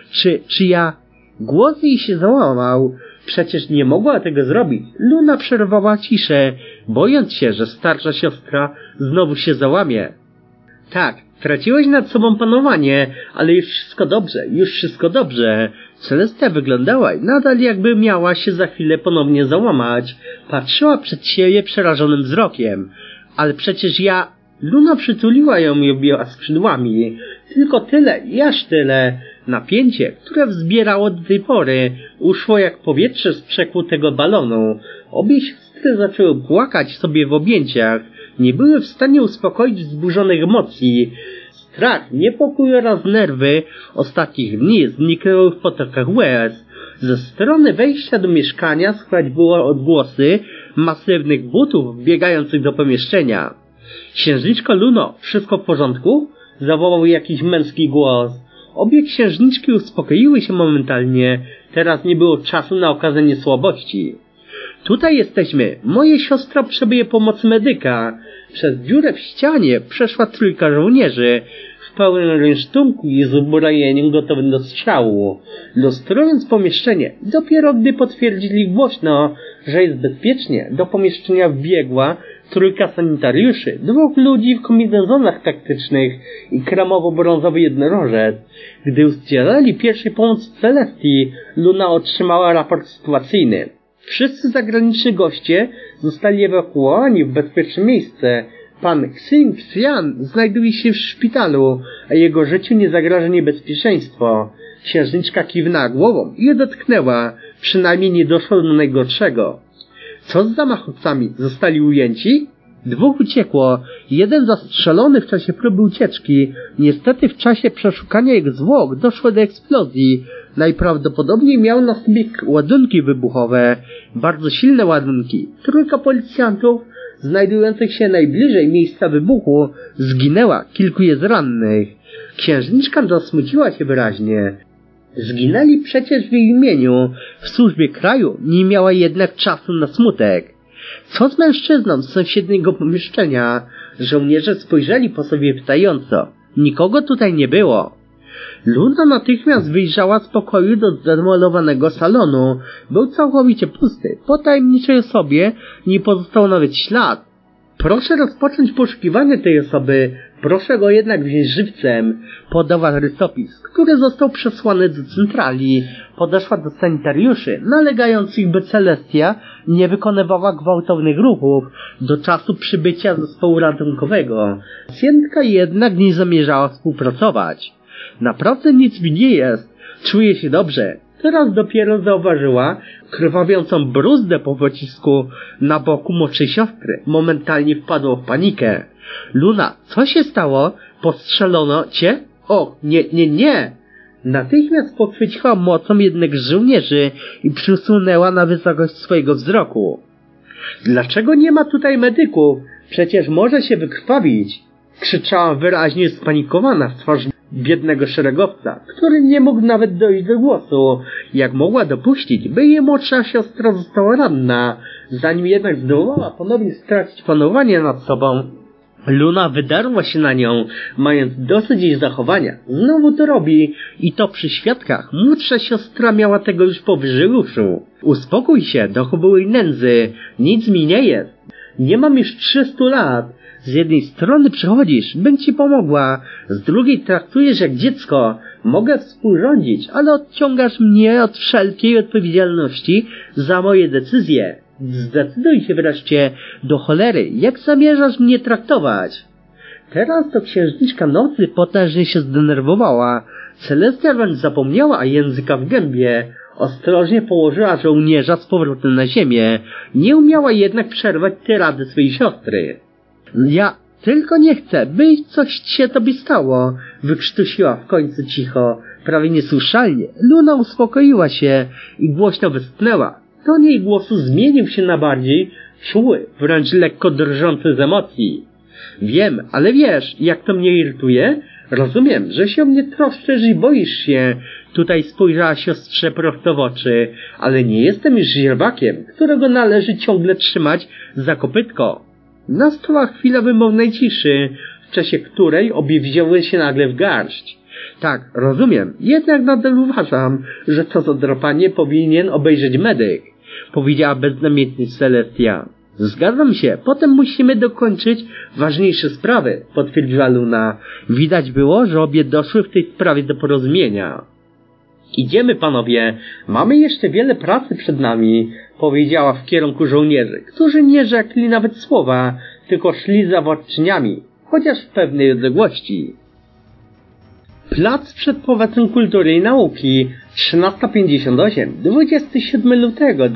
Czy ja... Głos jej się załamał. Przecież nie mogła tego zrobić. Luna przerwała ciszę, bojąc się, że starsza siostra znowu się załamie. Tak, traciłeś nad sobą panowanie, ale już wszystko dobrze. Celestia wyglądała i nadal jakby miała się za chwilę ponownie załamać. Patrzyła przed siebie przerażonym wzrokiem. Ale przecież ja... Luna przytuliła ją i objęła skrzydłami. Tylko tyle i aż tyle. Napięcie, które wzbierało do tej pory, uszło jak powietrze z przekłutego balonu. Obie siostry zaczęły płakać sobie w objęciach. Nie były w stanie uspokoić wzburzonych emocji. Strach, niepokój oraz nerwy ostatnich dni zniknęły w potokach łez. Ze strony wejścia do mieszkania słychać było odgłosy masywnych butów wbiegających do pomieszczenia. Księżniczko Luno, wszystko w porządku? Zawołał jakiś męski głos. Obie księżniczki uspokoiły się momentalnie. Teraz nie było czasu na okazanie słabości. Tutaj jesteśmy. Moja siostra potrzebuje pomocy medyka. Przez dziurę w ścianie przeszła trójka żołnierzy w pełnym rynsztunku i z uzbrojeniem gotowym do strzału. Lustrując pomieszczenie, dopiero gdy potwierdzili głośno, że jest bezpiecznie, do pomieszczenia wbiegła trójka sanitariuszy, dwóch ludzi w kombinezonach taktycznych i kremowo-brązowy jednorożec. Gdy udzielali pierwszej pomocy Celestii, Luna otrzymała raport sytuacyjny. Wszyscy zagraniczni goście zostali ewakuowani w bezpieczne miejsce. Pan Xing Xian znajduje się w szpitalu, a jego życiu nie zagraża niebezpieczeństwo. Księżniczka kiwnęła głową i je dotknęła. Przynajmniej nie doszło do najgorszego. Co z zamachowcami? Zostali ujęci? Dwóch uciekło. Jeden zastrzelony w czasie próby ucieczki. Niestety w czasie przeszukania jego zwłok doszło do eksplozji. Najprawdopodobniej miał na sobie ładunki wybuchowe. Bardzo silne ładunki. Trójka policjantów znajdujących się najbliżej miejsca wybuchu zginęła. Kilku jest rannych. Księżniczka zasmuciła się wyraźnie. Zginęli przecież w jej imieniu. W służbie kraju nie miała jednak czasu na smutek. Co z mężczyzną z sąsiedniego pomieszczenia? Żołnierze spojrzeli po sobie pytająco. Nikogo tutaj nie było. Luna natychmiast wyjrzała z pokoju do zdemolowanego salonu. Był całkowicie pusty. Po tajemniczej osobie nie pozostał nawet ślad. Proszę rozpocząć poszukiwanie tej osoby. Proszę go jednak wziąć żywcem. Podała rysopis, który został przesłany do centrali. Podeszła do sanitariuszy, nalegających, by Celestia nie wykonywała gwałtownych ruchów do czasu przybycia zespołu ratunkowego. Pacjentka jednak nie zamierzała współpracować. Naprawdę nic mi nie jest. Czuję się dobrze. Teraz dopiero zauważyła krwawiącą bruzdę po pocisku na boku młodszej siostry. Momentalnie wpadła w panikę. Luna, co się stało? Postrzelono cię? O, nie. Natychmiast pochwyciła mocą jednego z żołnierzy i przysunęła na wysokość swojego wzroku. Dlaczego nie ma tutaj medyków? Przecież może się wykrwawić. Krzyczała wyraźnie spanikowana w twarz biednego szeregowca, który nie mógł nawet dojść do głosu. Jak mogła dopuścić, by jej młodsza siostra została ranna? Zanim jednak zdołała ponownie stracić panowanie nad sobą, Luna wydarła się na nią, mając dosyć jej zachowania. Znowu to robi i to przy świadkach. Młodsza siostra miała tego już powyżej uszu. Uspokój się, dochował jej nędzy. Nic mi nie jest. Nie mam już 300 lat. Z jednej strony przychodzisz, bym ci pomogła, z drugiej traktujesz jak dziecko. Mogę współrządzić, ale odciągasz mnie od wszelkiej odpowiedzialności za moje decyzje. Zdecyduj się wreszcie, do cholery, jak zamierzasz mnie traktować? Teraz to księżniczka nocy potężnie się zdenerwowała. Celestia wręcz zapomniała języka w gębie. Ostrożnie położyła żołnierza z powrotem na ziemię. Nie umiała jednak przerwać tyrady swojej siostry. Ja tylko nie chcę, by coś się tobie stało, wykrztusiła w końcu cicho. Prawie niesłyszalnie. Luna uspokoiła się i głośno westchnęła. Ton jej głosu zmienił się na bardziej czuły, wręcz lekko drżący z emocji. Wiem, ale wiesz, jak to mnie irytuje? Rozumiem, że się o mnie troszczysz i boisz się. Tutaj spojrzała siostrze prosto w oczy, ale nie jestem już źrebakiem, którego należy ciągle trzymać za kopytko. Nastała chwila wymownej ciszy, w czasie której obie wzięły się nagle w garść. Tak, rozumiem, jednak nadal uważam, że to zadrapanie powinien obejrzeć medyk, powiedziała beznamiętnie Celestia. Zgadzam się, potem musimy dokończyć ważniejsze sprawy, potwierdziła Luna. Widać było, że obie doszły w tej sprawie do porozumienia. Idziemy, panowie, mamy jeszcze wiele pracy przed nami, powiedziała w kierunku żołnierzy, którzy nie rzekli nawet słowa, tylko szli za władczyniami, chociaż w pewnej odległości. Plac przed Pałacem Kultury i Nauki, 13:58, 27 lutego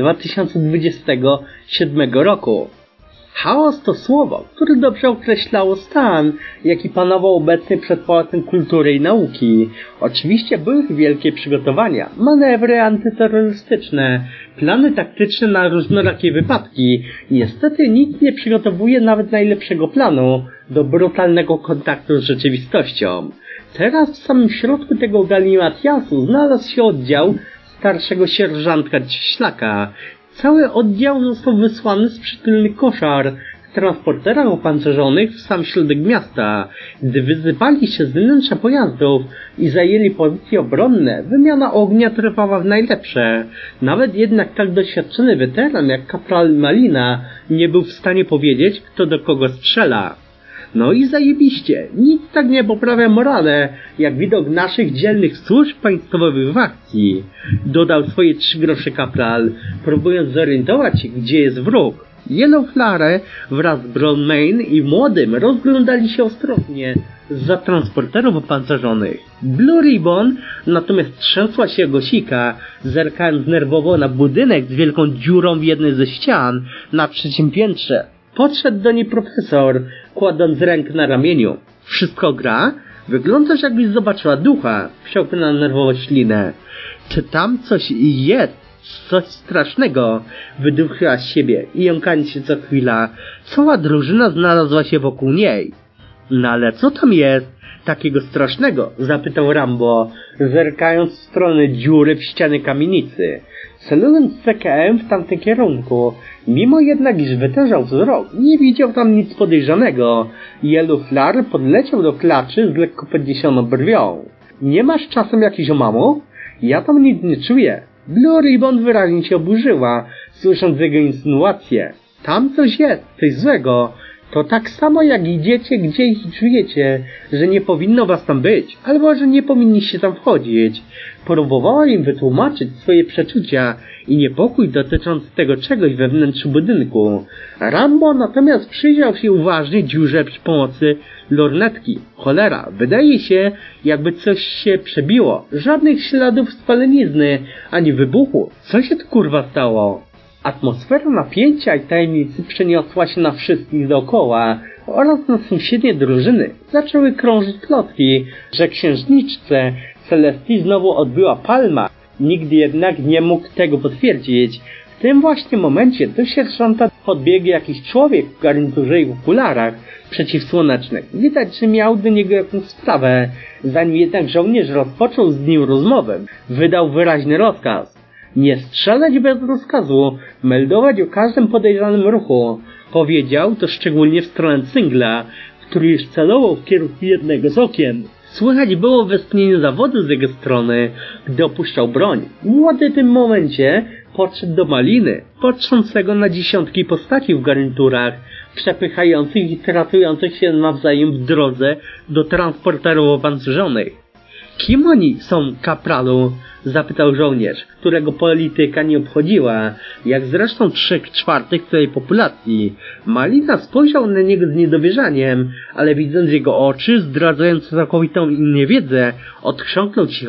2027 roku. Chaos to słowo, które dobrze określało stan, jaki panował obecnie przed Pałacem Kultury i Nauki. Oczywiście były wielkie przygotowania, manewry antyterrorystyczne, plany taktyczne na różnorakie wypadki. Niestety nikt nie przygotowuje nawet najlepszego planu do brutalnego kontaktu z rzeczywistością. Teraz w samym środku tego galimatiasu znalazł się oddział starszego sierżantka Cieślaka. Cały oddział został wysłany z przytulnych koszar w transporterach opancerzonych w sam środek miasta. Gdy wysypali się z wnętrza pojazdów i zajęli pozycje obronne, wymiana ognia trwała w najlepsze. Nawet jednak tak doświadczony weteran jak kapral Malina nie był w stanie powiedzieć, kto do kogo strzela. No i zajebiście, nic tak nie poprawia morale, jak widok naszych dzielnych służb państwowych w akcji, dodał swoje 3 grosze kapral, próbując zorientować się, gdzie jest wróg. Yellow Flare wraz z Brown Main i Młodym rozglądali się ostrożnie zza transporterów opancerzonych. Blue Ribbon natomiast trzęsła się jak osika, zerkając nerwowo na budynek z wielką dziurą w jednej ze ścian na trzecim piętrze. Podszedł do niej profesor, kładąc rękę na ramieniu. Wszystko gra? Wyglądasz, jakbyś zobaczyła ducha, wsiąknęła nerwowo ślinę. Czy tam coś jest? Coś strasznego? Wyduchiła z siebie i jąkając się co chwila. Cała drużyna znalazła się wokół niej. No ale co tam jest takiego strasznego? Zapytał Rambo, zerkając w stronę dziury w ścianie kamienicy. Celując CKM w tamtym kierunku, mimo jednak iż wytężał wzrok, nie widział tam nic podejrzanego. Yellow Flare podleciał do klaczy z lekko podniesioną brwią. Nie masz czasem jakiś omamów? Ja tam nic nie czuję. Blue Ribbon wyraźnie się oburzyła, słysząc jego insynuację. Tam coś jest, coś złego. To tak samo jak idziecie gdzieś i czujecie, że nie powinno was tam być, albo że nie powinniście tam wchodzić. Próbowała im wytłumaczyć swoje przeczucia i niepokój dotyczący tego czegoś we wnętrzu budynku. Rambo natomiast przyjrzał się uważnie dziurze przy pomocy lornetki. Cholera, wydaje się, jakby coś się przebiło. Żadnych śladów spalenizny, ani wybuchu. Co się tu kurwa stało? Atmosfera napięcia i tajemnicy przeniosła się na wszystkich dookoła oraz na sąsiednie drużyny. Zaczęły krążyć plotki, że księżniczce Celestii znowu odbyła palma. Nikt jednak nie mógł tego potwierdzić. W tym właśnie momencie do sierżanta podbiegł jakiś człowiek w garniturze i w okularach przeciwsłonecznych. Widać, że miał do niego jakąś sprawę. Zanim jednak żołnierz rozpoczął z nim rozmowę, wydał wyraźny rozkaz. Nie strzelać bez rozkazu, meldować o każdym podejrzanym ruchu. Powiedział to szczególnie w stronę Singla, który już celował w kierunku jednego z okien. Słychać było westchnienie zawodu z jego strony, gdy opuszczał broń. Młody w tym momencie podszedł do Maliny, patrzącego na dziesiątki postaci w garniturach, przepychających i tratujących się nawzajem w drodze do transporterów opancerzonych. Kim oni są, kapralu? Zapytał żołnierz, którego polityka nie obchodziła, jak zresztą 3/4 całej populacji. Malina spojrzał na niego z niedowierzaniem, ale widząc jego oczy, zdradzające całkowitą niewiedzę, odchrząknął cicho.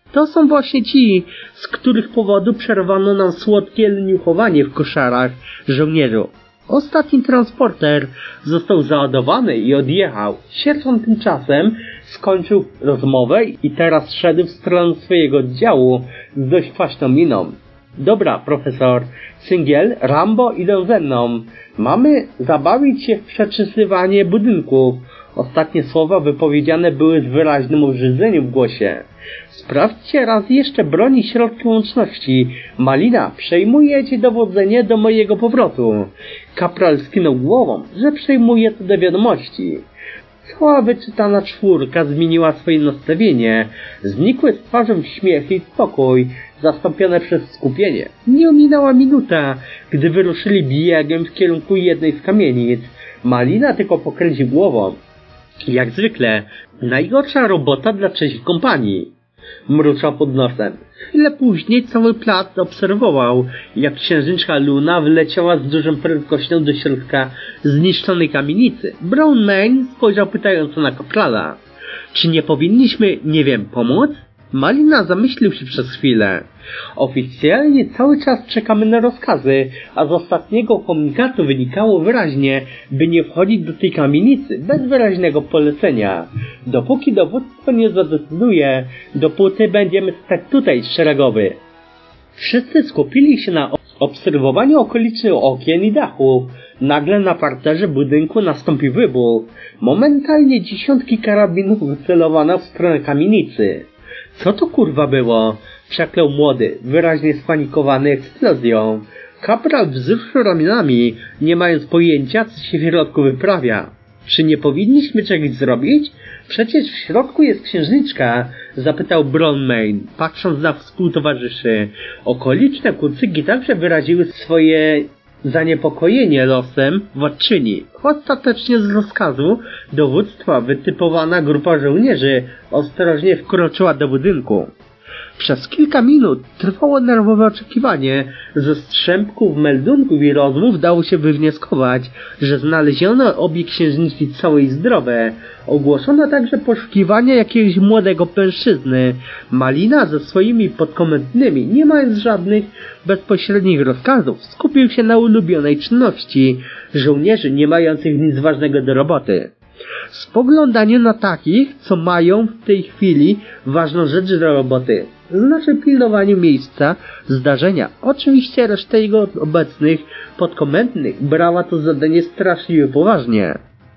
To są właśnie ci, z których powodu przerwano nam słodkie leniuchowanie w koszarach żołnierzu. Ostatni transporter został załadowany i odjechał. Sierżant tymczasem skończył rozmowę i teraz szedł w stronę swojego oddziału z dość kwaśną miną. Dobra, profesor, Singiel, Rambo idą ze mną. Mamy zabawić się w przeczysywanie budynków. Ostatnie słowa wypowiedziane były z wyraźnym obrzydzeniem w głosie. Sprawdźcie raz jeszcze broń i środki łączności. Malina, przejmujecie dowodzenie do mojego powrotu. Kapral skinął głową, że przejmuje to do wiadomości. Cała wyczytana czwórka zmieniła swoje nastawienie. Znikły z twarzą śmiech i spokój, zastąpione przez skupienie. Nie ominęła minuta, gdy wyruszyli biegiem w kierunku jednej z kamienic. Malina tylko pokręcił głową. Jak zwykle, najgorsza robota dla trzeciej kompanii. Mruczał pod nosem. Chwilę później cały plac obserwował, jak księżniczka Luna wleciała z dużą prędkością do środka zniszczonej kamienicy. Brown Main spojrzał pytająco na kaprala. Czy nie powinniśmy, nie wiem, pomóc? Malina zamyślił się przez chwilę. Oficjalnie cały czas czekamy na rozkazy, a z ostatniego komunikatu wynikało wyraźnie, by nie wchodzić do tej kamienicy bez wyraźnego polecenia. Dopóki dowództwo nie zadecyduje, dopóty będziemy stać tutaj szeregowy. Wszyscy skupili się na obserwowaniu okolicznych okien i dachów. Nagle na parterze budynku nastąpił wybuch. Momentalnie dziesiątki karabinów wycelowano w stronę kamienicy. Co to kurwa było? Przeklął młody, wyraźnie spanikowany eksplozją. Kapral wzruszył ramionami, nie mając pojęcia, co się w środku wyprawia. Czy nie powinniśmy czegoś zrobić? Przecież w środku jest księżniczka, zapytał Bronmain, patrząc na współtowarzyszy. Okoliczne kucyki także wyraziły swoje zaniepokojenie losem władczyni. Ostatecznie z rozkazu dowództwa wytypowana grupa żołnierzy ostrożnie wkroczyła do budynku. Przez kilka minut trwało nerwowe oczekiwanie. Ze strzępków meldunków i rozmów dało się wywnioskować, że znaleziono obie księżniczki całe i zdrowe. Ogłoszono także poszukiwania jakiegoś młodego mężczyzny. Malina ze swoimi podkomendnymi, nie mając żadnych bezpośrednich rozkazów, skupił się na ulubionej czynności żołnierzy nie mających nic ważnego do roboty. Spoglądanie na takich, co mają w tej chwili ważną rzecz do roboty, znaczy pilnowaniu miejsca zdarzenia. Oczywiście reszta jego obecnych podkomendnych brała to zadanie straszliwie poważnie.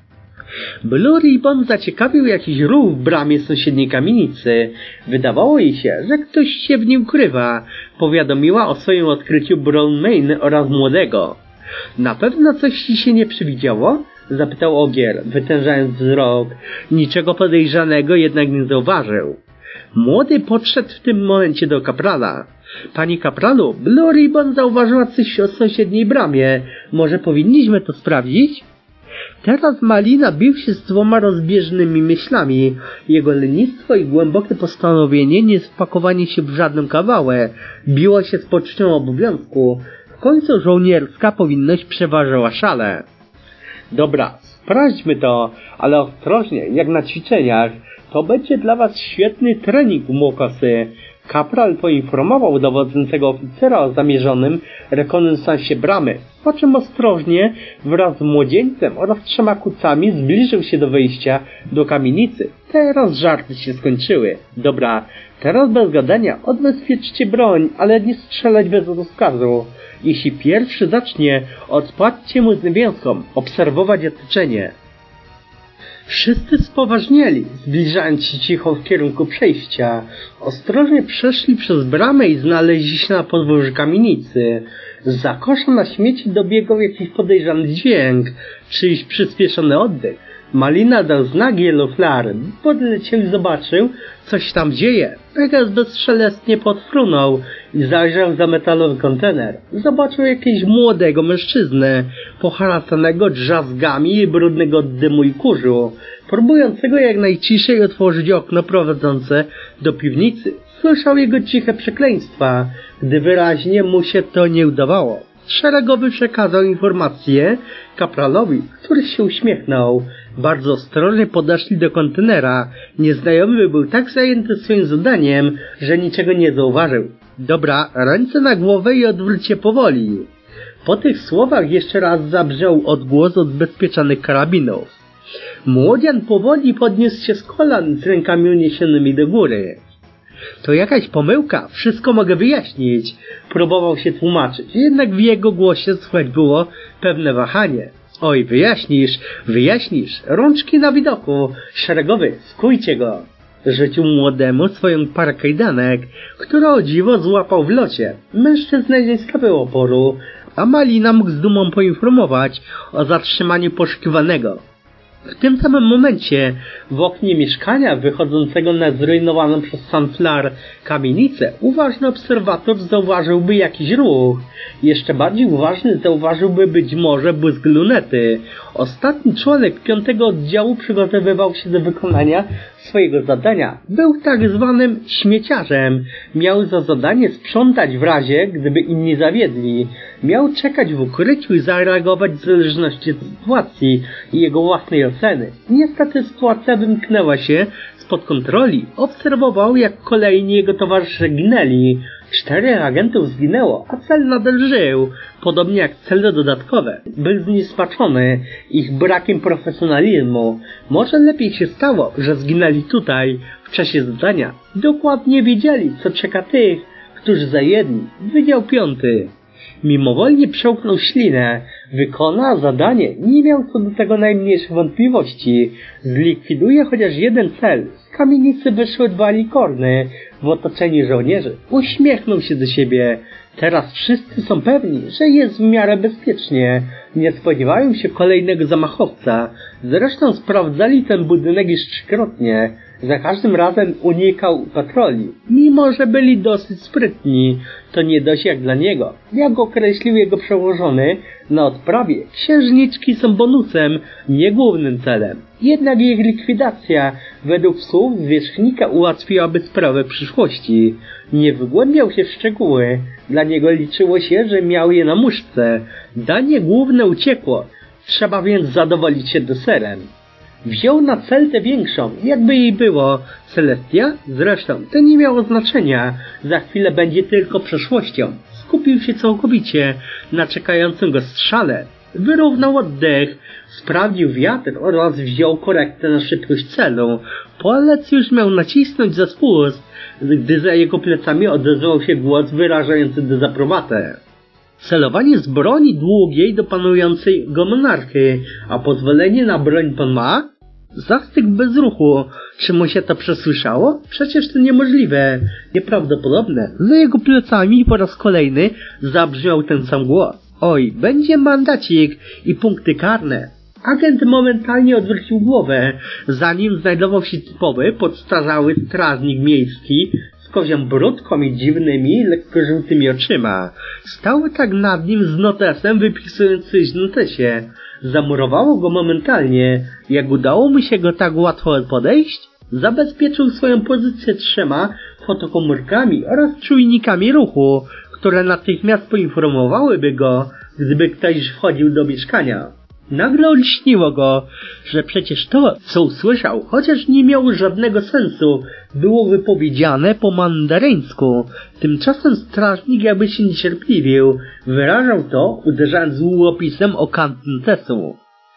Blue Ribbon zaciekawił jakiś ruch w bramie sąsiedniej kamienicy. Wydawało jej się, że ktoś się w nim ukrywa. Powiadomiła o swoim odkryciu Brown Main oraz młodego. Na pewno coś ci się nie przewidziało? Zapytał Ogier, wytężając wzrok. Niczego podejrzanego jednak nie zauważył. Młody podszedł w tym momencie do kaprala. Panie kapralu, Blue Ribbon zauważyła coś o sąsiedniej bramie. Może powinniśmy to sprawdzić? Teraz Malina bił się z dwoma rozbieżnymi myślami. Jego lenistwo i głębokie postanowienie nie spakowanie się w żadną kawałę biło się z poczuciem obowiązku. W końcu żołnierska powinność przeważała szale. Dobra, sprawdźmy to, ale ostrożnie, jak na ćwiczeniach. To będzie dla was świetny trening, młokosy. Kapral poinformował dowodzącego oficera o zamierzonym rekonesansie bramy, po czym ostrożnie wraz z młodzieńcem oraz 3 kucami zbliżył się do wejścia do kamienicy. Teraz żarty się skończyły. Dobra, teraz bez gadania odbezpieczcie broń, ale nie strzelać bez rozkazu. Jeśli pierwszy zacznie, odpłaccie mu z niebieską, obserwować otoczenie. Wszyscy spoważnieli, zbliżając się cicho w kierunku przejścia. Ostrożnie przeszli przez bramę i znaleźli się na podwórzu kamienicy. Zza kosza na śmieci dobiegał jakiś podejrzany dźwięk, czyjś przyspieszony oddech. Malina dał znak Yellowflarem, podleciał i zobaczył, coś tam dzieje. Pegas bezszelestnie podfrunął i zajrzał za metalowy kontener. Zobaczył jakiegoś młodego mężczyznę, poharasanego drzazgami i brudnego od dymu i kurzu, próbującego jak najciszej otworzyć okno prowadzące do piwnicy. Słyszał jego ciche przekleństwa, gdy wyraźnie mu się to nie udawało. Szeregowy przekazał informację kapralowi, który się uśmiechnął. Bardzo ostrożnie podeszli do kontenera. Nieznajomy był tak zajęty swoim zadaniem, że niczego nie zauważył. Dobra, ręce na głowę i odwróć się powoli. Po tych słowach jeszcze raz zabrzmiał odgłos od bezpieczonych karabinów. Młodzian powoli podniósł się z kolan z rękami uniesionymi do góry. To jakaś pomyłka, wszystko mogę wyjaśnić. Próbował się tłumaczyć, jednak w jego głosie słychać było pewne wahanie. Oj, wyjaśnisz, rączki na widoku, szeregowy, skójcie go. Rzucił młodemu swoją parę kajdanek, które o dziwo złapał w locie. Mężczyzna nie stawiał oporu, a Malina mógł z dumą poinformować o zatrzymaniu poszukiwanego. W tym samym momencie w oknie mieszkania wychodzącego na zrujnowaną przez Sanflar kamienicę uważny obserwator zauważyłby jakiś ruch. Jeszcze bardziej uważny zauważyłby być może błysk lunety. Ostatni członek 5. oddziału przygotowywał się do wykonania swojego zadania. Był tak zwanym śmieciarzem. Miał za zadanie sprzątać w razie, gdyby inni zawiedli. Miał czekać w ukryciu i zareagować w zależności od sytuacji i jego własnej oceny. Niestety sytuacja wymknęła się spod kontroli. Obserwował, jak kolejni jego towarzysze ginęli. 4 agentów zginęło, a cel nadal żył, podobnie jak cele dodatkowe. Był zniesmaczony ich brakiem profesjonalizmu. Może lepiej się stało, że zginęli tutaj, w czasie zadania. Dokładnie wiedzieli, co czeka tych, którzy zajedli. Wydział 5. Mimowolnie przełknął ślinę. Wykona zadanie, nie miał co do tego najmniejszych wątpliwości. Zlikwiduje chociaż jeden cel. Z kamienicy wyszły 2 likorny w otoczeniu żołnierzy. Uśmiechnął się do siebie. Teraz wszyscy są pewni, że jest w miarę bezpiecznie. Nie spodziewają się kolejnego zamachowca. Zresztą sprawdzali ten budynek już 3-krotnie. Za każdym razem unikał patroli. Mimo że byli dosyć sprytni, to nie dość jak dla niego. Jak określił jego przełożony na odprawie, księżniczki są bonusem, nie głównym celem. Jednak ich likwidacja, według słów zwierzchnika, ułatwiłaby sprawę przyszłości. Nie wygłębiał się w szczegóły. Dla niego liczyło się, że miał je na muszce. Danie główne uciekło. Trzeba więc zadowolić się deserem. Wziął na cel tę większą, jakby jej było. Celestia? Zresztą, to nie miało znaczenia. Za chwilę będzie tylko przeszłością. Skupił się całkowicie na czekającym go strzale. Wyrównał oddech, sprawdził wiatr oraz wziął korektę na szybkość celu. Palec już miał nacisnąć za spust, gdy za jego plecami odezwał się głos wyrażający dezaprobatę. Celowanie z broni długiej do panującej go monarchy, a pozwolenie na broń pan ma? Zastygł bez ruchu. Czy mu się to przesłyszało? Przecież to niemożliwe. Nieprawdopodobne. Za jego plecami po raz kolejny zabrzmiał ten sam głos. Oj, będzie mandacik i punkty karne. Agent momentalnie odwrócił głowę. Za nim znajdował się typowy, podstarzały strażnik miejski z kozią brudką i dziwnymi, lekko żółtymi oczyma. Stał tak nad nim z notesem wypisując coś w notesie. Zamurowało go momentalnie. Jak udało mu się go tak łatwo podejść? Zabezpieczył swoją pozycję 3 fotokomórkami oraz czujnikami ruchu, które natychmiast poinformowałyby go, gdyby ktoś wchodził do mieszkania. Nagle olśniło go, że przecież to, co usłyszał, chociaż nie miało żadnego sensu, było wypowiedziane po mandaryńsku. Tymczasem strażnik jakby się niecierpliwił. Wyrażał to, uderzając łupisem o kant notesu.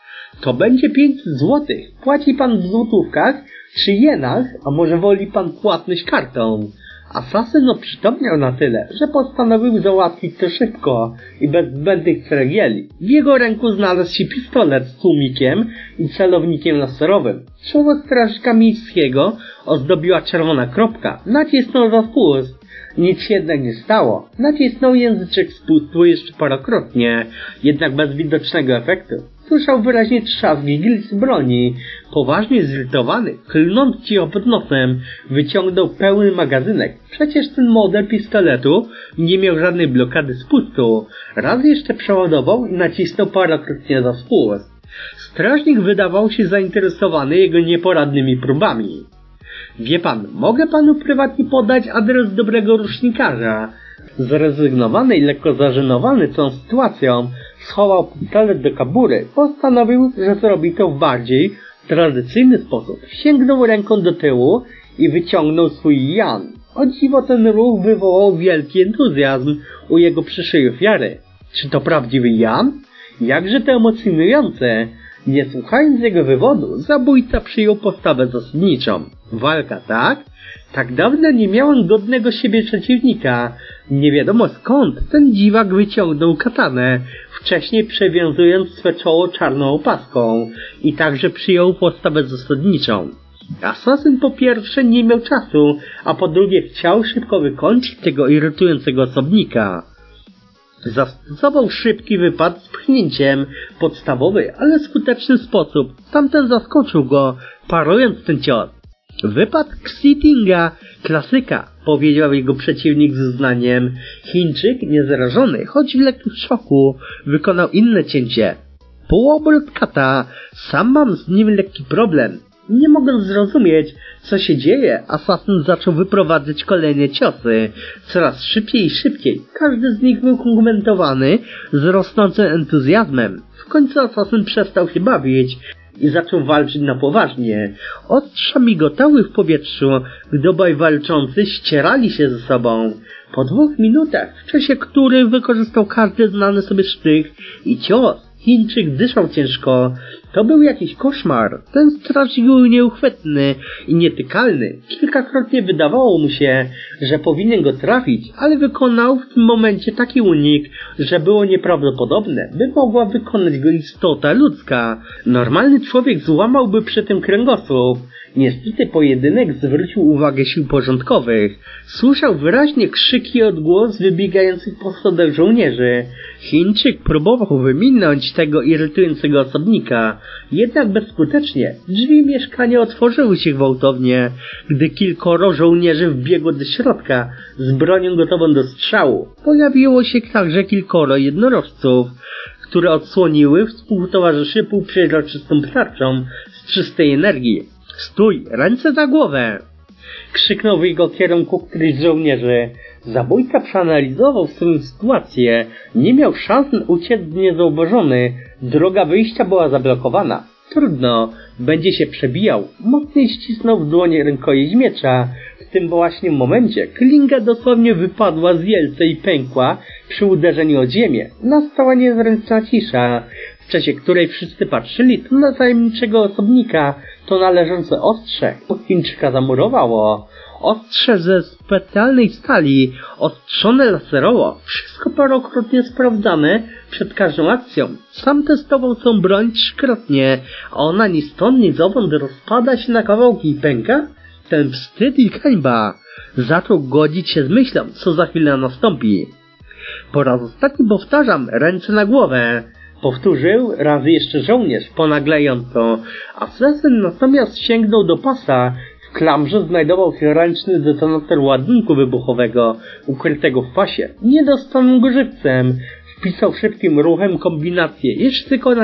To będzie 500 złotych. Płaci pan w złotówkach czy jenach, a może woli pan płatność kartą? Asasyn oprzytomniał na tyle, że postanowił załatwić to szybko i bez zbędnych ceregieli. W jego ręku znalazł się pistolet z tłumikiem i celownikiem laserowym. Czoło strażnika miejskiego ozdobiła czerwona kropka. Nacisnął za spust. Nic się jednak nie stało. Nacisnął języczek spustu jeszcze parokrotnie, jednak bez widocznego efektu. Słyszał wyraźnie trzask iglic broni. Poważnie zirytowany, klnąc cicho pod nosem, wyciągnął pełny magazynek. Przecież ten model pistoletu nie miał żadnej blokady spustu. Raz jeszcze przeładował i nacisnął parokrotnie za spust. Strażnik wydawał się zainteresowany jego nieporadnymi próbami. Wie pan, mogę panu prywatnie podać adres dobrego rusznikarza. Zrezygnowany i lekko zażenowany tą sytuacją, schował pistolet do kabury, postanowił, że zrobi to w bardziej tradycyjny sposób. Sięgnął ręką do tyłu i wyciągnął swój Jan. O dziwo ten ruch wywołał wielki entuzjazm u jego przyszłej ofiary. Czy to prawdziwy Jan? Jakże to emocjonujące! Nie słuchając jego wywodu, zabójca przyjął postawę zasadniczą. Walka, tak? Tak dawno nie miałem godnego siebie przeciwnika. Nie wiadomo skąd ten dziwak wyciągnął katanę, wcześniej przewiązując swe czoło czarną opaską i także przyjął postawę zasadniczą. Asasyn po pierwsze nie miał czasu, a po drugie chciał szybko wykończyć tego irytującego osobnika. Zastosował szybki wypad z pchnięciem, podstawowy, ale skuteczny sposób. Tamten zaskoczył go, parując ten cios. Wypad Xitinga, klasyka, powiedział jego przeciwnik z uznaniem. Chińczyk, niezrażony, choć w lekkim szoku, wykonał inne cięcie. Półobrót kata, sam mam z nim lekki problem. Nie mogąc zrozumieć, co się dzieje, asasyn zaczął wyprowadzać kolejne ciosy, coraz szybciej i szybciej. Każdy z nich był komentowany z rosnącym entuzjazmem. W końcu asasyn przestał się bawić i zaczął walczyć na poważnie. Ostrza migotały w powietrzu, gdy obaj walczący ścierali się ze sobą. Po 2 minutach, w czasie których wykorzystał każdy znany sobie sztych i cios, Chińczyk dyszał ciężko. To był jakiś koszmar. Ten strażnik był nieuchwytny i nietykalny. Kilkakrotnie wydawało mu się, że powinien go trafić, ale wykonał w tym momencie taki unik, że było nieprawdopodobne, by mogła wykonać go istota ludzka. Normalny człowiek złamałby przy tym kręgosłup. Niestety pojedynek zwrócił uwagę sił porządkowych. Słyszał wyraźnie krzyki i odgłos wybiegających po schodach żołnierzy. Chińczyk próbował wyminąć tego irytującego osobnika, jednak bezskutecznie. Drzwi mieszkania otworzyły się gwałtownie, gdy kilkoro żołnierzy wbiegło do środka z bronią gotową do strzału. Pojawiło się także kilkoro jednorożców, które odsłoniły współtowarzyszy półprzeźroczystą tarczą z czystej energii. Stój, ręce za głowę! Krzyknął w jego kierunku któryś z żołnierzy. Zabójca przeanalizował swoją sytuację. Nie miał szans uciec niezauważony. Droga wyjścia była zablokowana. Trudno, będzie się przebijał. Mocniej ścisnął w dłonie rękojeść miecza. W tym właśnie momencie klinga dosłownie wypadła z jelce i pękła przy uderzeniu o ziemię. Nastała niezręczna cisza, w czasie której wszyscy patrzyli to na tajemniczego osobnika, to na leżące ostrze, bo Chińczyka zamurowało. Ostrze ze specjalnej stali, ostrzone laserowo, wszystko parokrotnie sprawdzane przed każdą akcją. Sam testował tą broń 3-krotnie, a ona ni stąd ni zowąd rozpada się na kawałki i pęka? Ten wstyd i hańba. Zaczął godzić się z myślą, co za chwilę nastąpi. Po raz ostatni powtarzam, ręce na głowę. Powtórzył razy jeszcze żołnierz, ponaglająco. Asasyn natomiast sięgnął do pasa. W klamrze znajdował się ręczny detonator ładunku wybuchowego, ukrytego w pasie. Nie dostanął go żywcem. Wpisał szybkim ruchem kombinację. Jeszcze tylko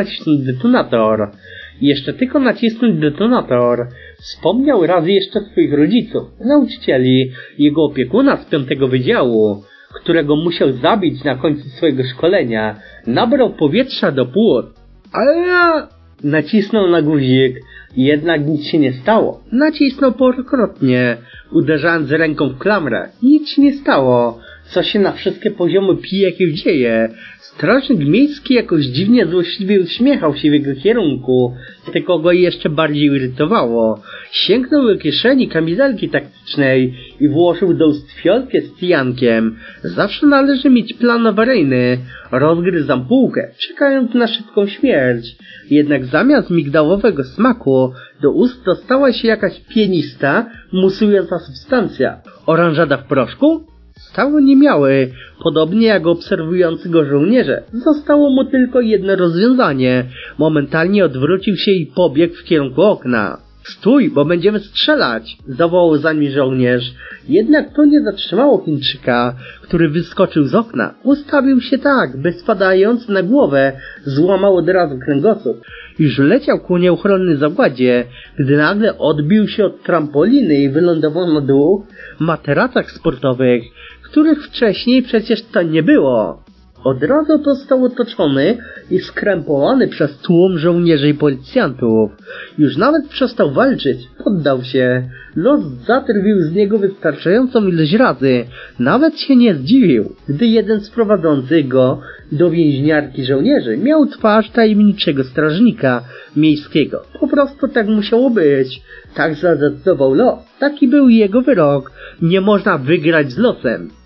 nacisnąć detonator. Wspomniał razy jeszcze swoich rodziców, nauczycieli, jego opiekuna z 5. wydziału, którego musiał zabić na końcu swojego szkolenia. Nabrał powietrza do płuc. Ale nacisnął na guzik. Jednak nic się nie stało. Nacisnął parokrotnie, uderzając ręką w klamrę. Nic się nie stało. Co się na wszystkie poziomy pije, jak dzieje. Strażnik miejski jakoś dziwnie złośliwie uśmiechał się w jego kierunku, tylko go jeszcze bardziej irytowało. Sięgnął do kieszeni kamizelki taktycznej i włożył do ust fiolkę z cyjankiem. Zawsze należy mieć plan awaryjny. Rozgryzł ampułkę, czekając na szybką śmierć. Jednak zamiast migdałowego smaku do ust dostała się jakaś pienista, musująca substancja. Oranżada w proszku? Stało nie miały, podobnie jak obserwujący go żołnierze. Zostało mu tylko jedno rozwiązanie. Momentalnie odwrócił się i pobiegł w kierunku okna. Stój, bo będziemy strzelać! Zawołał za nim żołnierz. Jednak to nie zatrzymało Chińczyka, który wyskoczył z okna. Ustawił się tak, by spadając na głowę złamał od razu kręgosłup. Już leciał ku nieuchronnej zagładzie, gdy nagle odbił się od trampoliny i wylądował na 2 materacach sportowych, których wcześniej przecież to nie było. Od razu został otoczony i skrępowany przez tłum żołnierzy i policjantów. Już nawet przestał walczyć, poddał się. Los zatrwił z niego wystarczającą ilość razy. Nawet się nie zdziwił, gdy jeden z prowadzących go do więźniarki żołnierzy miał twarz tajemniczego strażnika miejskiego. Po prostu tak musiało być. Tak zadecydował los. Taki był jego wyrok. Nie można wygrać z losem.